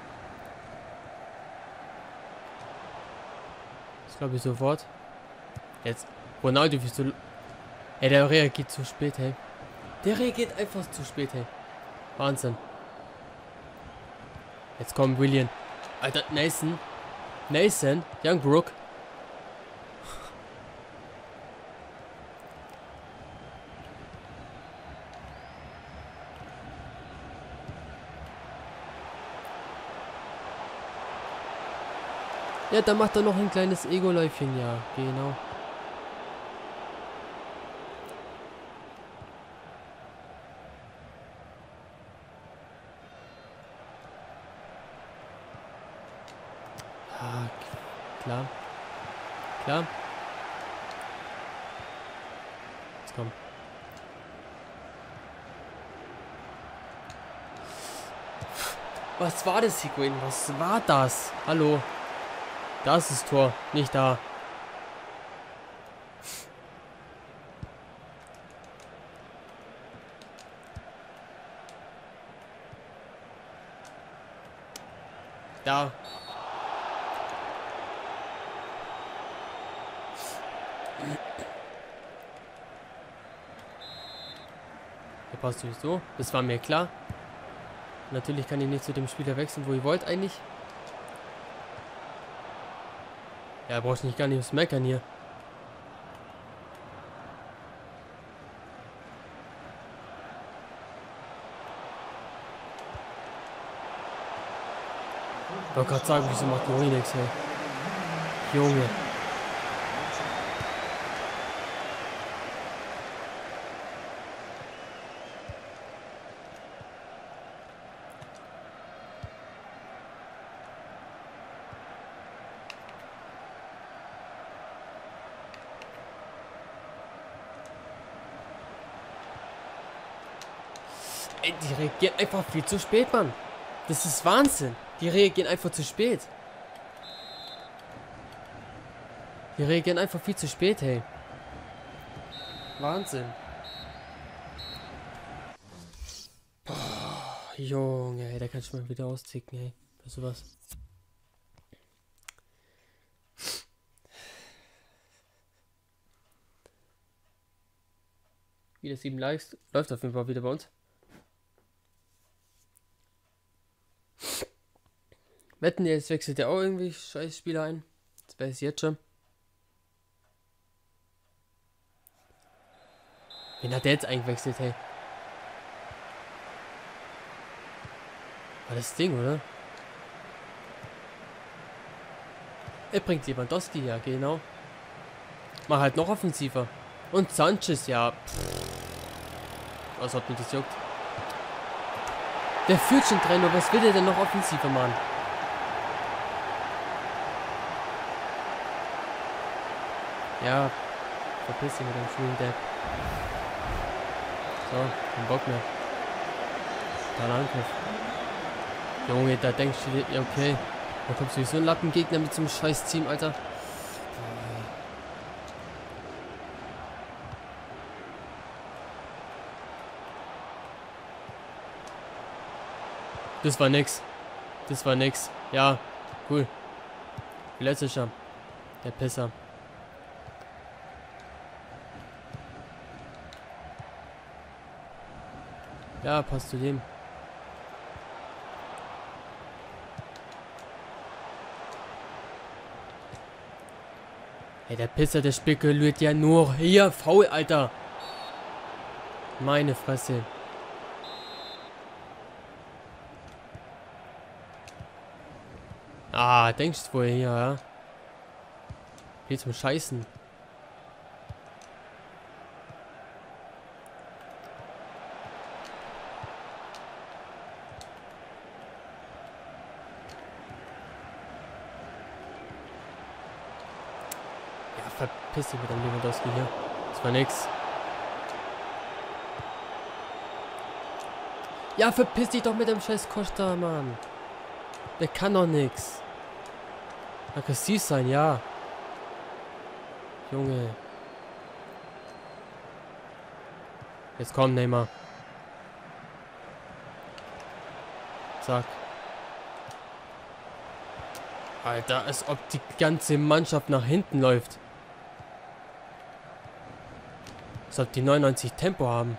Das glaube ich sofort. Jetzt, Ronaldo, wie du... Ey, der reagiert zu spät, hey. Der reagiert einfach zu spät, hey. Wahnsinn. Jetzt kommt William. Alter, Nathan. Youngbrook. Ja, da macht er noch ein kleines Ego-Läufchen, ja, genau. Ah, klar. Klar. Jetzt komm. Was war das, Higuain? Was war das? Hallo. Da ist das Tor, nicht da. Da. Der passt sowieso. Das war mir klar. Natürlich kann ich nicht zu dem Spieler wechseln, wo ihr wollt eigentlich. Ja, brauchst nicht gar nicht was meckern hier. Ich wollte gerade sagen, wieso macht Mori nichts, ey. Junge. Ey, die reagieren einfach viel zu spät, Mann. Das ist Wahnsinn. Die reagieren einfach zu spät. Die reagieren einfach viel zu spät, hey. Wahnsinn. Boah, Junge, ey, da kann ich mal wieder austicken, ey. Bei sowas. Wieder 7 Likes. Läuft auf jeden Fall wieder bei uns. Wetten, jetzt wechselt ja auch irgendwie scheiß Spieler ein. Das weiß ich jetzt schon. Wen hat der jetzt eingewechselt, hey? War das Ding, oder? Er bringt Lewandowski, ja, genau. Mach halt noch offensiver. Und Sanchez, ja. Was hat mir das juckt? Der führt schon 3-0. Was will der denn noch offensiver, Mann? Ja, verpiss dich mit dem schwulen Depp. So, kein Bock mehr. Dann Angriff. Junge, da denkst du dir, ja okay. Da kommt sowieso ein Lappengegner mit so einem scheiß Team, Alter. Das war nix. Das war nix. Ja, cool. Letzter. Der Pisser. Ja, passt zu dem. Hey, der Pisser, der spekuliert ja nur. Hier, faul, Alter. Meine Fresse. Ah, denkst du wohl hier, ja? Geht zum Scheißen. Verpiss dich mit dem Lewandowski hier. Das war nix. Ja, verpiss dich doch mit dem scheiß Costa, Mann. Der kann doch nix. Aggressiv sein, ja. Junge. Jetzt komm, Neymar. Zack. Alter, als ob die ganze Mannschaft nach hinten läuft. Als ob die 99 Tempo haben.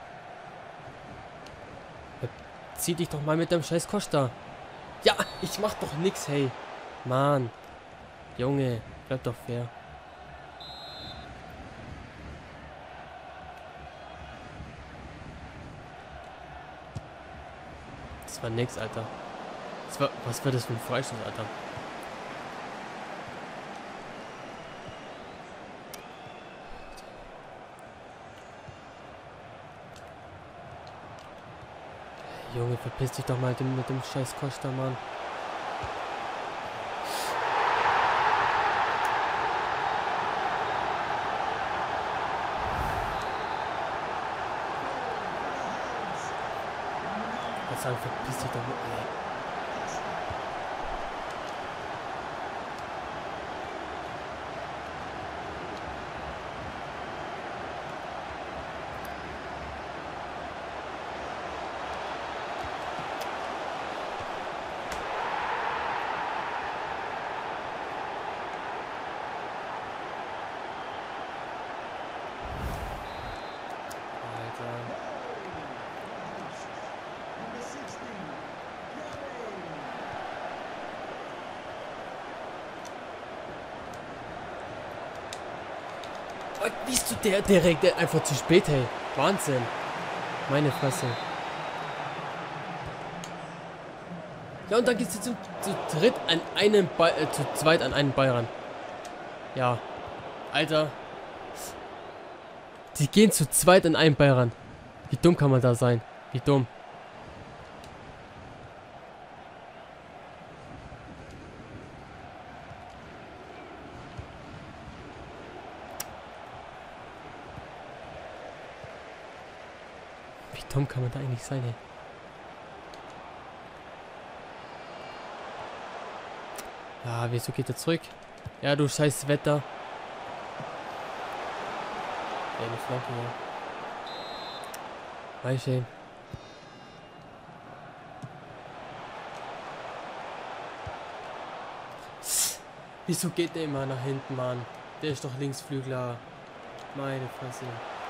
Zieh dich doch mal mit dem scheiß Costa. Ja, ich mach doch nix, hey. Mann. Junge, bleib doch fair. Das war nix, Alter. Das war, was war das für ein Freistoß, Alter? Junge, verpiss dich doch mal mit dem scheiß Costa, Mann. Ich sag, verpiss dich doch mal, ey. Bist du der direkt einfach zu spät, hey. Wahnsinn. Meine Fresse. Ja, und dann gehst du zu dritt an einen Ball, zu zweit an einen Ball ran. Ja. Alter. Die gehen zu zweit an einen Ball ran. Wie dumm kann man da sein? Wie dumm. Wie dumm kann man da eigentlich sein, ey? Ja, wieso geht er zurück? Ja, du scheiß Wetter. Ja, eine Flanke, ja. Weißt du. Wieso geht der immer nach hinten, Mann? Der ist doch Linksflügler. Meine Fresse.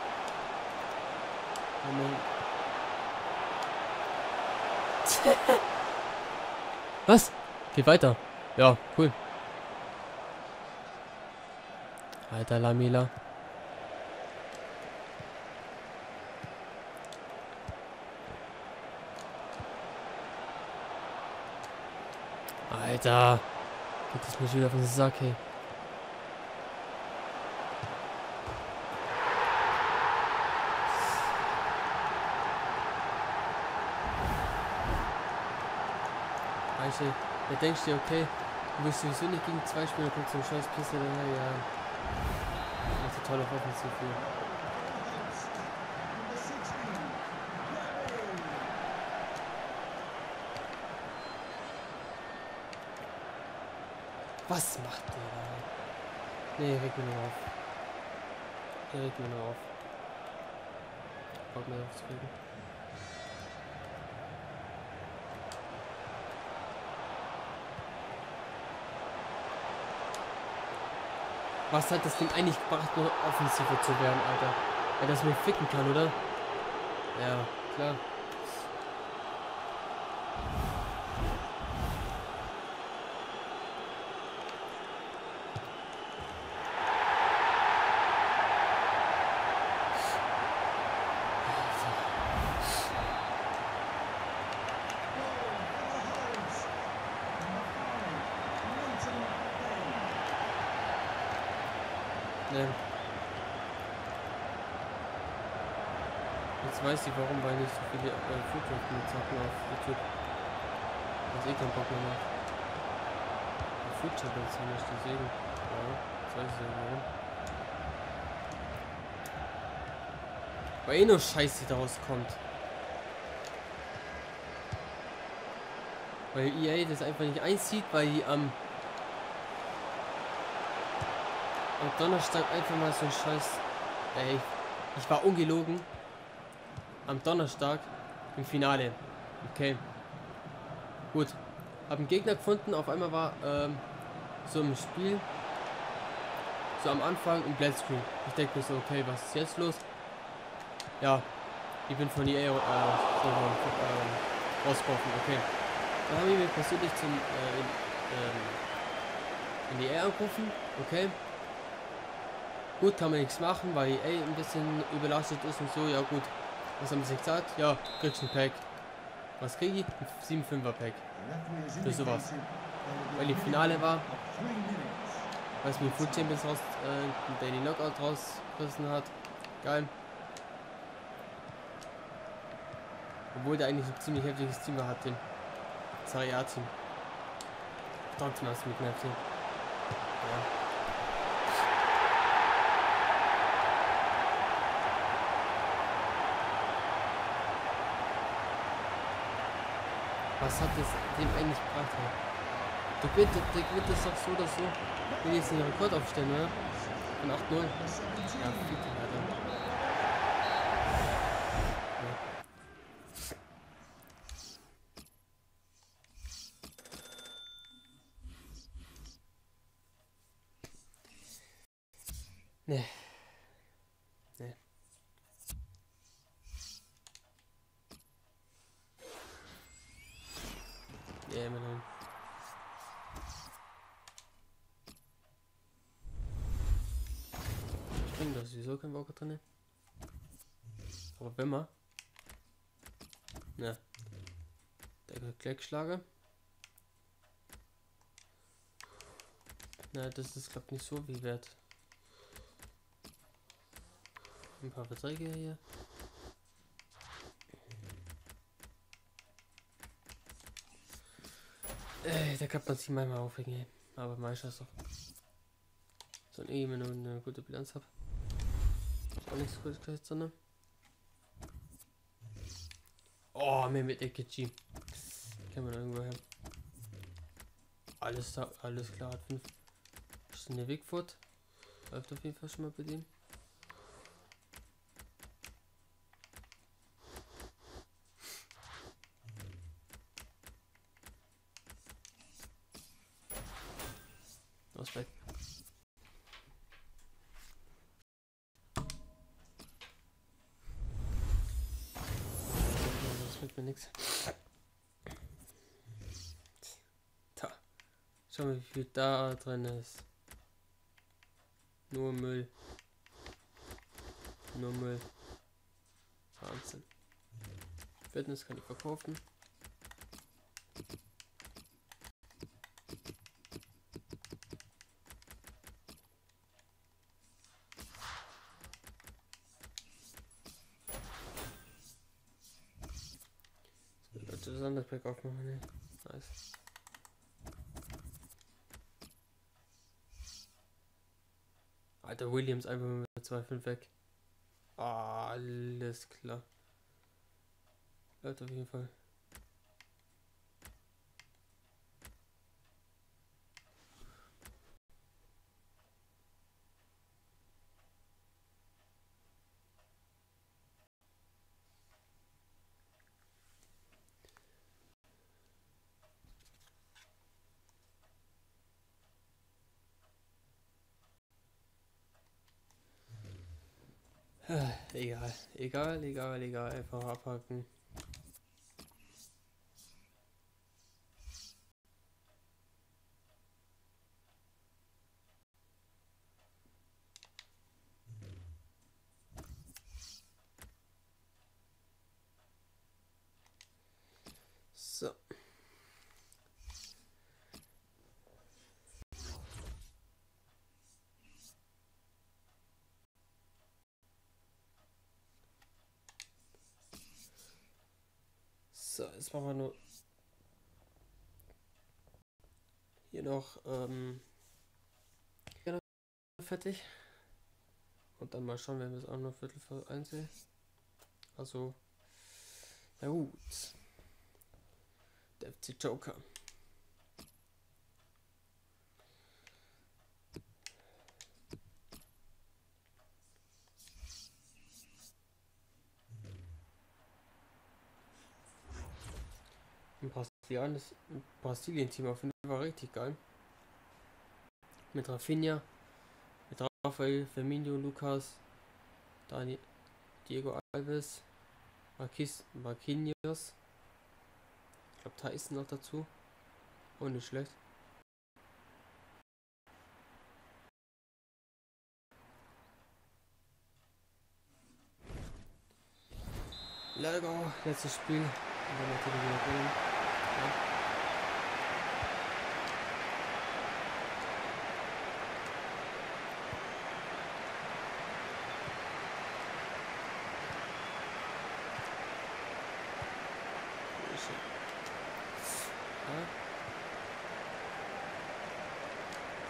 Was? Geht weiter. Ja, cool. Alter Lamela. Alter. Geht das mir schon wieder auf den Sack, hey. Weißt du, da denkst du dir, okay, du willst sowieso nicht gegen zwei Spieler, kommst zum scheiß Piste daher, ja. Das ist total auf Offensiv viel. Was macht der da? Nee, regt mir nur auf. Der regt mir nur auf. Bock mir aufzuregen. Was hat das Ding eigentlich gebracht, nur offensiver zu werden, Alter? Weil das mir ficken kann, oder? Ja, klar. Jetzt weiß ich warum, weil nicht so viele Football-Zocken auf YouTube. Was keinen Bock mehr macht. Die Food-Champions haben nicht deswegen. Ja, jetzt weiß ich ja warum. Weil nur Scheiße daraus kommt. Weil EA das einfach nicht einzieht, weil die am Donnerstag einfach mal so ein Scheiß. Ey, ich war ungelogen. Am Donnerstag im Finale. Okay. Gut. Hab einen Gegner gefunden. Auf einmal war so im Spiel. So am Anfang im Blackscreen. Ich denke mir so, okay, was ist jetzt los? Ja. Ich bin von EA rausgeworfen. Okay. Dann haben wir mir persönlich in EA angerufen. Okay. Gut, kann man nichts machen, weil EA ein bisschen überlastet ist und so. Ja gut. Was haben sie gesagt? Ja, kriegst ein Pack. Was krieg ich? Ein 7-5er Pack. Für sowas. Weil im Finale war, weil es mir Food Champions raus, Daily Knockout rausgerissen hat. Geil. Obwohl der eigentlich ein ziemlich heftiges Team hat, den Serie A-Team. Trotzdem hast du mit dem Team. Ja. Was hat das dem eigentlich gebracht? Der gewinnt das doch so oder so. Will jetzt den Rekord aufstellen, oder? Von 8-0. Ja, viel zu weiter. Nee. Nee. Ja, immerhin. Springen, da ist sowieso kein Walker drin. Aber wenn man. Ja. Der Kleckschlager. Na, das ist glaube nicht so viel wert. Ein paar Verträge hier. Da kann man sich manchmal aufregen, ey. Aber meistens doch. So ein wenn ich eine gute Bilanz habe. Ist auch nichts Gutes gleich drin. Oh, mehr mit Ekichi. Kennen wir irgendwo her. Alles da, alles klar. Hat 5. Ist eine Wigfoot. Läuft auf jeden Fall schon mal bei dem. Aus weg. Das bringt mir nichts. Da. Schau mal, wie viel da drin ist. Nur Müll. Nur Müll. Wahnsinn. Fitness kann ich verkaufen. Das andere Pack aufmachen. Ne? Nice. Alter, Williams einfach mit 2,5 weg. Alles klar. Bleibt auf jeden Fall. Egal. Einfach abhaken. So. So, jetzt machen wir nur hier noch fertig. Und dann mal schauen, wenn wir es auch noch Viertel vor 1 sehen. Also, na gut. Der FC Joker. Ein Brasilien-Team auf jeden Fall war richtig geil. Mit Rafinha, mit Rafael, Firmino, Lucas, Dani, Diego Alves, Marquinhos. Ich glaube, Tyson noch dazu. Oh, nicht schlecht. Leider letztes Spiel. Und dann natürlich wieder drin. Ja.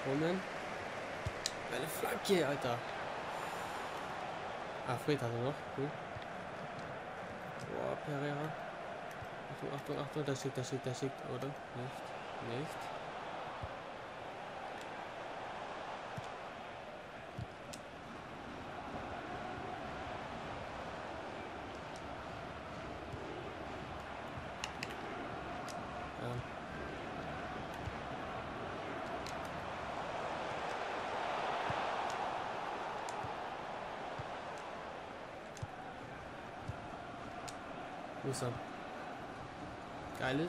Kommen. Eine Flanke, Alter. Ah, Fred hat er noch. Cool. Boah, Pereira. Achtung, Achtung, Achtung. Da schickt, oder? Nicht. Ja. Wo ist er? Geiles.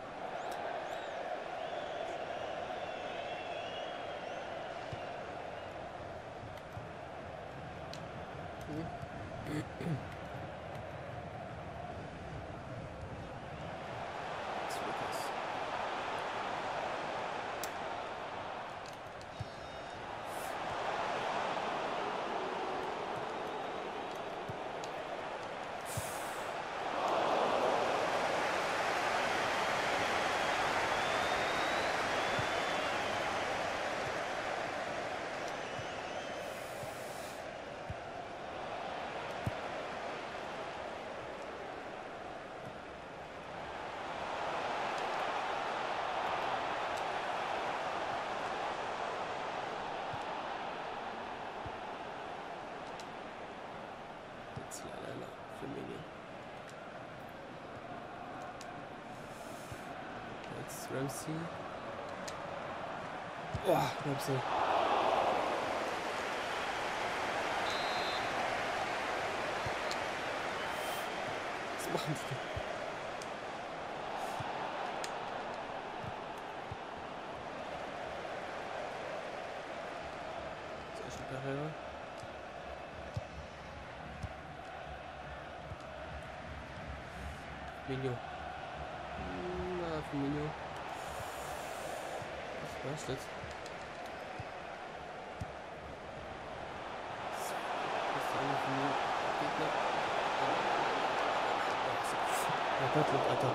Jetzt leider für Minion. Jetzt Ramsey. Boah, Ramsey. Was machen die denn? Sehr schön, Pereira. Firmino. Na, Firmino. Was war's jetzt? Das ist eine Firmino. Gegner. Oh Gott, Alter.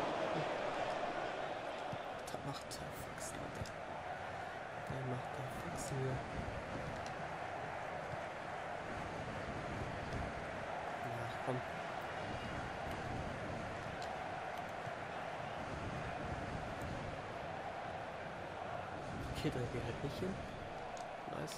Da macht der Faxen, Alter. Der macht der Faxen hier. Ach, komm. Okay, da geht halt nicht hin. Nice.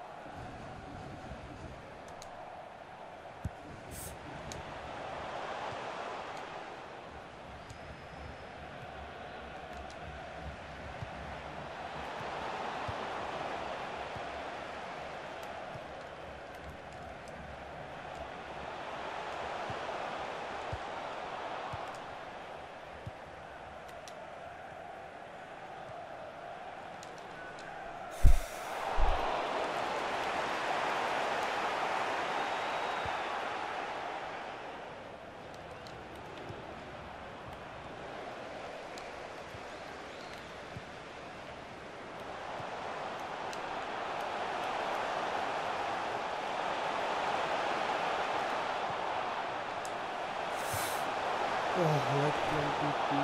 Oh, like BB.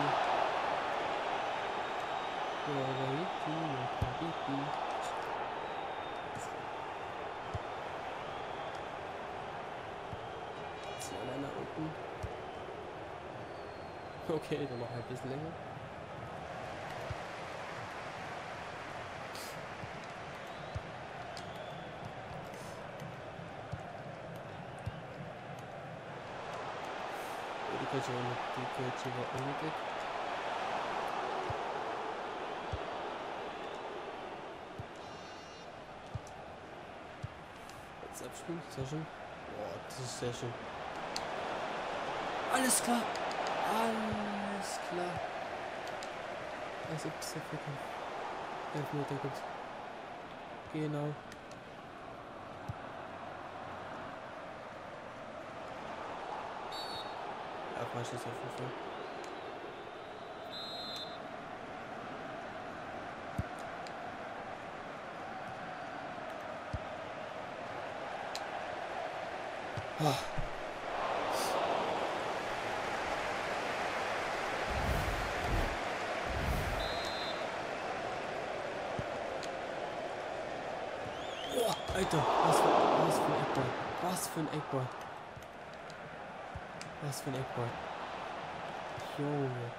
Jetzt alleine nach unten. Okay, dann noch ein bisschen länger. Die Kölsche war unnötig. Jetzt abspielen, sehr schön. Boah, das ist sehr schön. Alles klar. Alles klar. Als ob es dafür 11 Meter gibt. Genau. Ja, falsch ist auf jeden Fall. Oh. Oh, Alter, was für ein Eckball. Was für ein Eckball. Was für ein Eckball. Junge.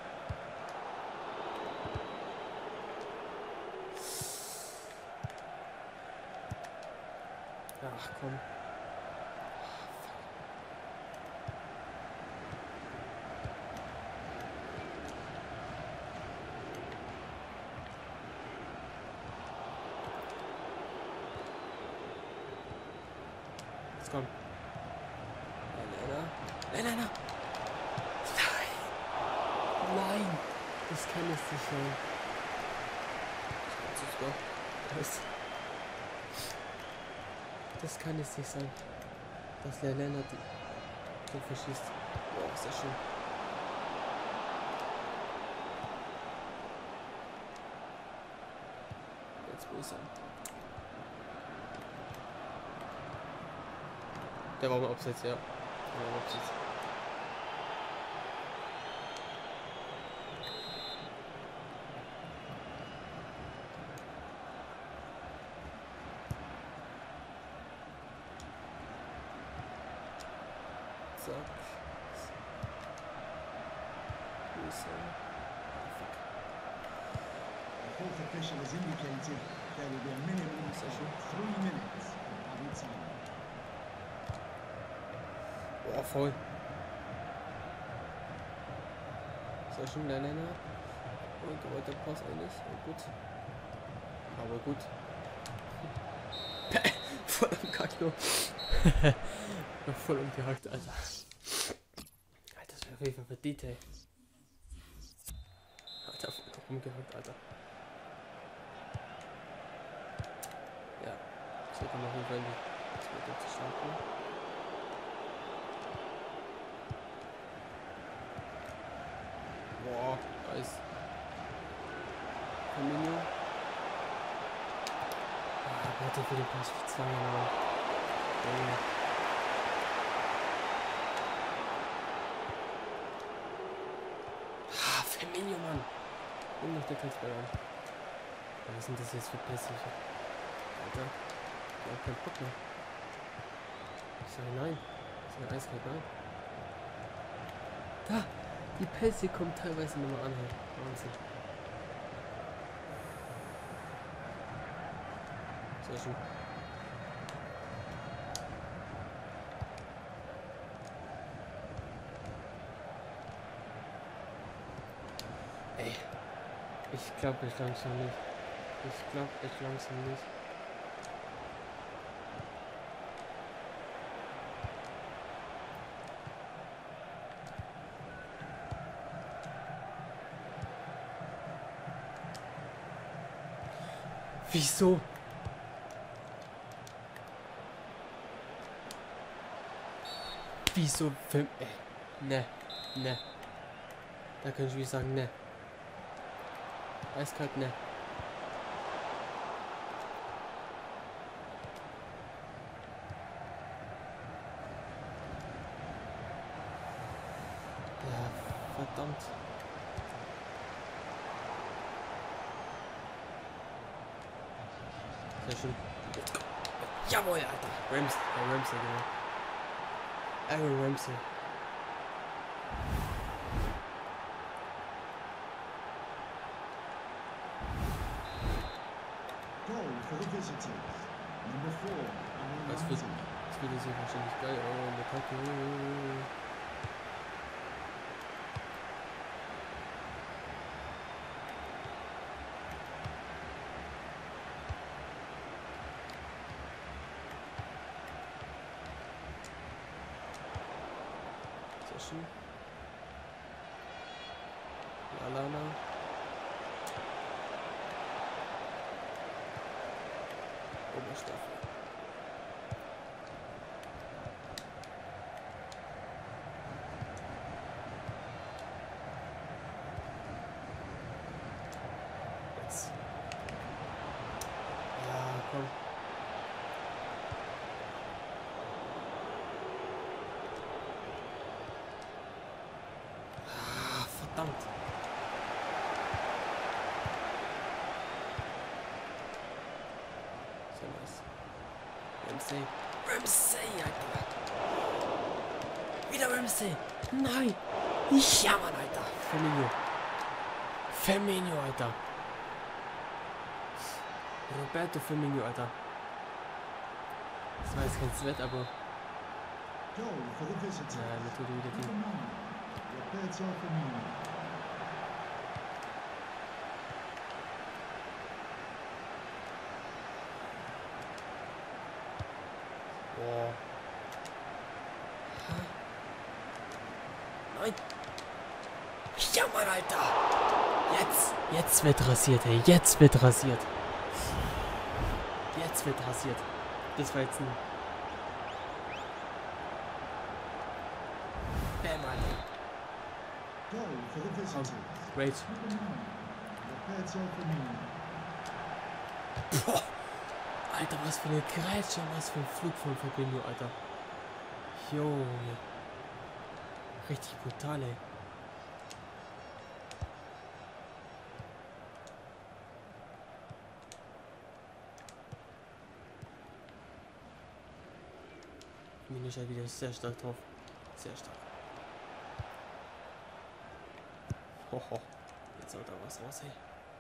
Ach komm. Jetzt komm. Nein. Nein. Nein. Das kann es nicht sein. Das kann es nicht sein. Dass Lelena die so verschießt. Boah, ist das schön. Jetzt muss er. Der war mal abseits, ja. Der war mal abseits. Zack. Wo ist er? The fourth official has indicated there will be a minimum of 3 minutes of added time. Boah, voll. Sehr schön, Lelena. Und der Pass eigentlich. Oh, gut. Aber gut. Voll am Kack nur. Noch voll umgehackt, Alter. Alter, das wäre auf jeden Fall verdient, ey. Alter, voll umgehackt, Alter. Ja. So kann man auf jeden Fall in die zweite zu starten. Boah, da ist Firmino. Ah, warte für den Pass für 2 Jahre. Ah, Firmino, Mann. Und noch der Touchball an. Was sind das jetzt für Pässe? Alter. Ich hab keinen Bock mehr. Ich sage nein. Ich sage eiskalt nein. Da! Die Pässe kommen teilweise nochmal an. Wahnsinn. Sehr schön. Ey. Ich glaube echt langsam nicht. Ich glaube echt langsam nicht. Wieso? Wieso? Ne. Da kann ich wie sagen, ne. Eiskalt, ne. Ja, verdammt. Sehr schön. Jawohl, Alter. Ramsey, genau. Aaron Ramsey. Goal for the visitors. Number 4, Aaron Das Ramsey. wird jetzt wahrscheinlich geil. Oh, der Kacke. Sehr schön. Alana. Oberstaffel. Jetzt. Ja, komm. Ah, verdammt. Sehr nice. Ramsey. Ramsey, Alter. Wieder Ramsey. Nein. Ja, Mann, Alter. Firmino. Firmino, Alter. Roberto Firmino, Alter. Das war jetzt kein Sweat, aber... Goal for the visitors. Ja, natürlich wieder die... Number 9, Roberto Firmino. Boah. Nein. Ja, Mann, Alter. Jetzt wird rasiert, ey. Jetzt wird rasiert. Jetzt wird rasiert. Das war jetzt ein... Bam, Alter. Goal for the visitors. Great. Number 9, Roberto Firmino. Boah. Alter, was für eine Grätsche, was für ein Flug von Fabinho, Alter. Junge. Richtig brutal, ey. Firmino ist wieder sehr stark drauf. Sehr stark. Hoho. Jetzt haut da was raus, ey.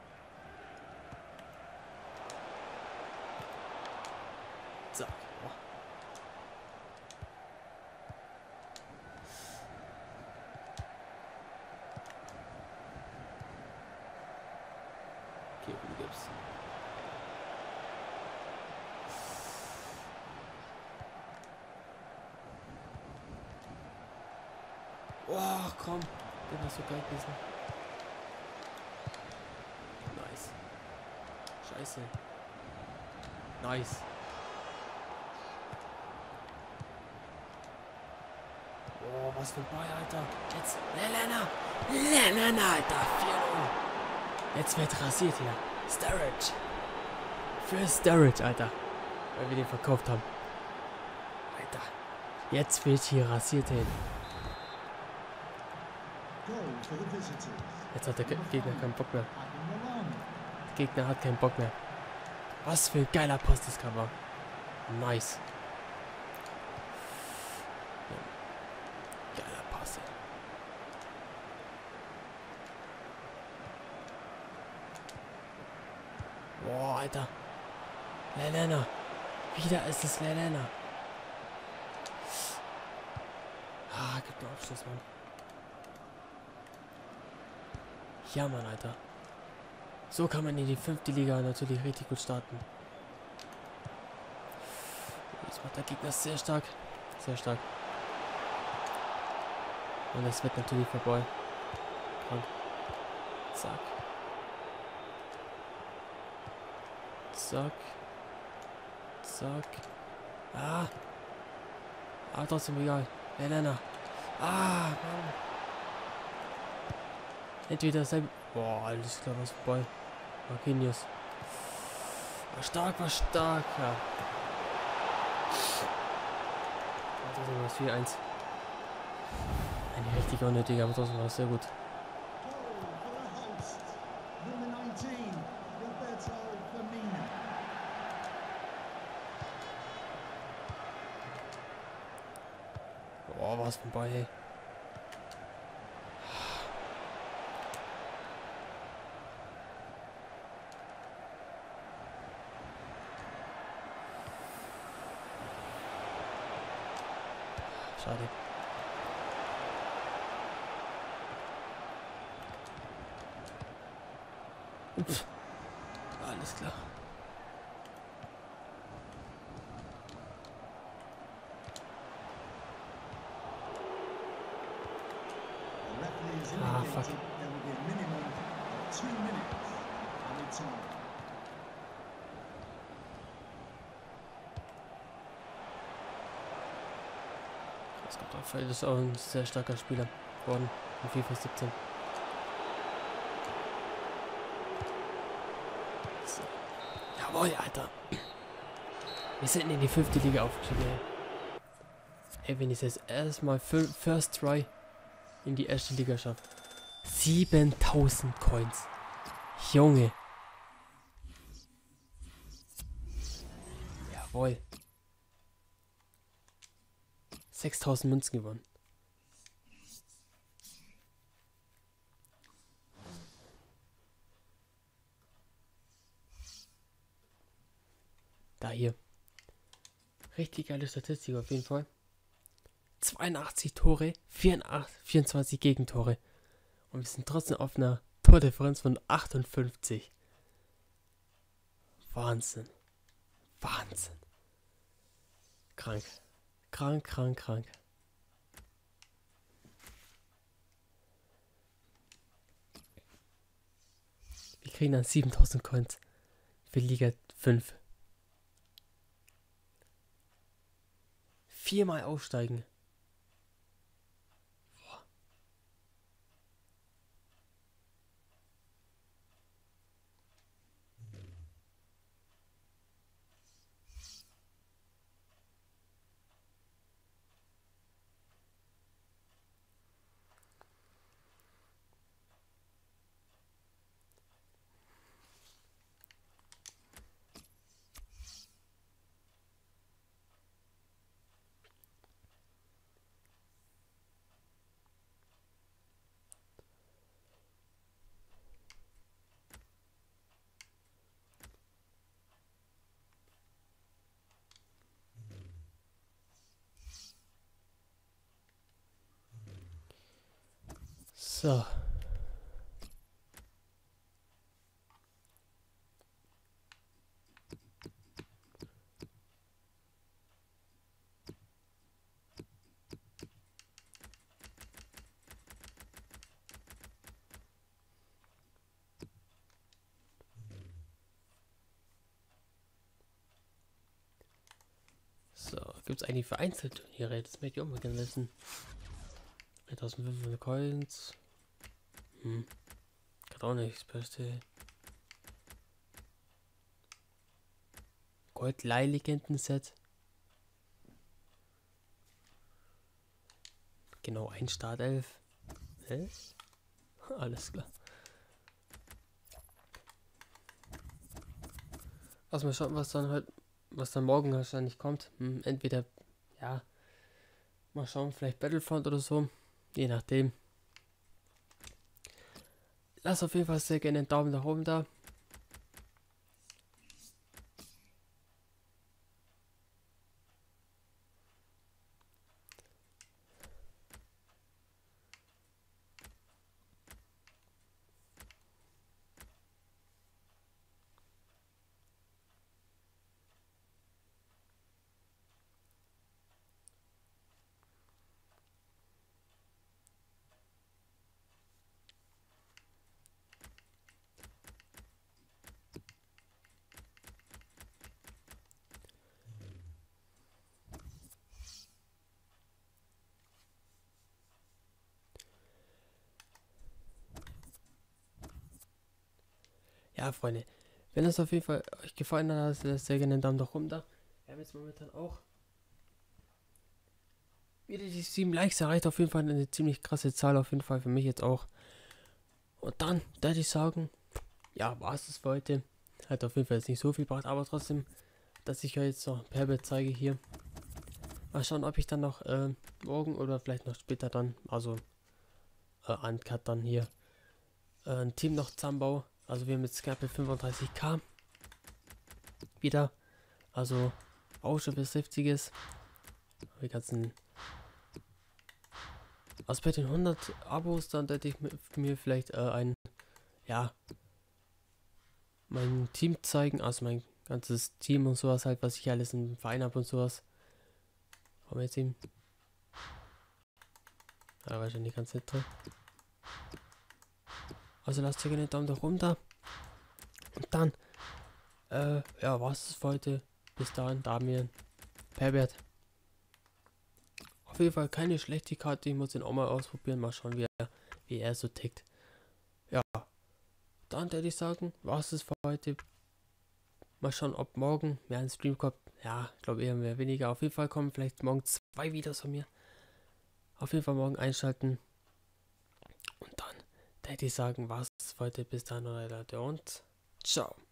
Zack. Oh. Okay, wo gibt's? Oh, komm. Der war so geil gewesen. Nice. Scheiße. Nice. Oh, was für ein Ball, Alter. Jetzt. Lelena, Alter. 4-0. Jetzt wird rasiert hier. Sturridge. Für Sturridge, Alter. Weil wir den verkauft haben. Alter. Jetzt wird hier rasiert hin. Goal for the visitors. Jetzt hat der Gegner keinen Bock mehr. Adam Lallana. Der Gegner hat keinen Bock mehr. Was für ein geiler Pass das war. Nice. Ja. Geiler Pass. Ey. Boah, Alter. Lallana. Wieder ist es Lallana. Ah, gibt einen Abschluss, Mann. Ja, Mann, Alter. So kann man in die 5. Liga natürlich richtig gut starten. Jetzt macht der Gegner sehr stark. Sehr stark. Und das wird natürlich vorbei. Und zack. Zack. Zack. Ah. Ah, trotzdem egal. Elena. Ah, Mann. Entweder sein... Boah, alles klar, was vorbei. Marquinhos. War stark, ja. Also das 4-1. Eine richtig unnötige, aber trotzdem war es sehr gut. Goal for the host. Number 19, Roberto Firmino. Boah, was vorbei, ey. Schade. Ups. Alles klar. The referee has Ah, indicated fuck. there will be a minimum of 2 minutes added time. Es kommt auf, das ist auch ein sehr starker Spieler geworden in FIFA 17. So. Jawohl, Alter. Wir sind in die 5. Liga aufgestiegen, ey. Ey, wenn ich jetzt erstmal First Try in die 1. Liga schaffe. 7000 Coins. Junge. Jawohl. 6000 Münzen gewonnen. Da hier. Richtig geile Statistik auf jeden Fall. 82 Tore, 24 Gegentore. Und wir sind trotzdem auf einer Tordifferenz von 58. Wahnsinn. Wahnsinn. Krank. Krank, krank, krank. Wir kriegen dann 7000 Coins für Liga 5. 4-mal aufsteigen. Boah. So. So, gibt es eigentlich für Einzelturniere? Das möchte ich auch mal gerne wissen. 1500 Coins. Kann auch nicht das Beste. Gold-Leih-Legenden-Set. Genau, ein Startelf. Hä? Alles klar. Also mal schauen, was dann morgen wahrscheinlich kommt. Entweder, ja, mal schauen, vielleicht Battlefront oder so. Je nachdem. Lasst auf jeden Fall sehr gerne einen Daumen nach oben da. Ja, Freunde, wenn es auf jeden Fall euch gefallen hat, lasst sehr gerne einen Daumen nach oben da. Wir haben jetzt momentan auch wieder die 7 Likes erreicht. Auf jeden Fall eine ziemlich krasse Zahl, auf jeden Fall für mich jetzt auch. Und dann würde ich sagen, ja, war es das für heute. Hat auf jeden Fall jetzt nicht so viel gebracht, aber trotzdem, dass ich euch jetzt noch Herbert zeige hier. Mal schauen, ob ich dann noch morgen oder vielleicht noch später dann, also uncut dann hier, ein Team noch zusammenbaue. Also wir haben jetzt knapp 35k wieder, also auch schon bis 70 die ganzen, also bei den 100 Abos, dann hätte ich mir vielleicht ja, mein Team zeigen, also mein ganzes Team und sowas halt, was ich alles im Verein habe und sowas. Aber jetzt eben, ja, wahrscheinlich ganz nett drin. Also lasst gerne einen Daumen nach oben da. Und dann, ja, was ist für heute? Bis dahin, Damian, Herbert. Auf jeden Fall keine schlechte Karte, ich muss den auch mal ausprobieren, mal schauen, wie er so tickt. Ja, dann würde ich sagen, was ist für heute? Mal schauen, ob morgen mehr ein Stream kommt. Ja, ich glaube eher mehr weniger. Auf jeden Fall kommen vielleicht morgen 2 Videos von mir. Auf jeden Fall morgen einschalten. Und dann würde ich sagen, was ist für heute? Bis dann, Leute, und ciao.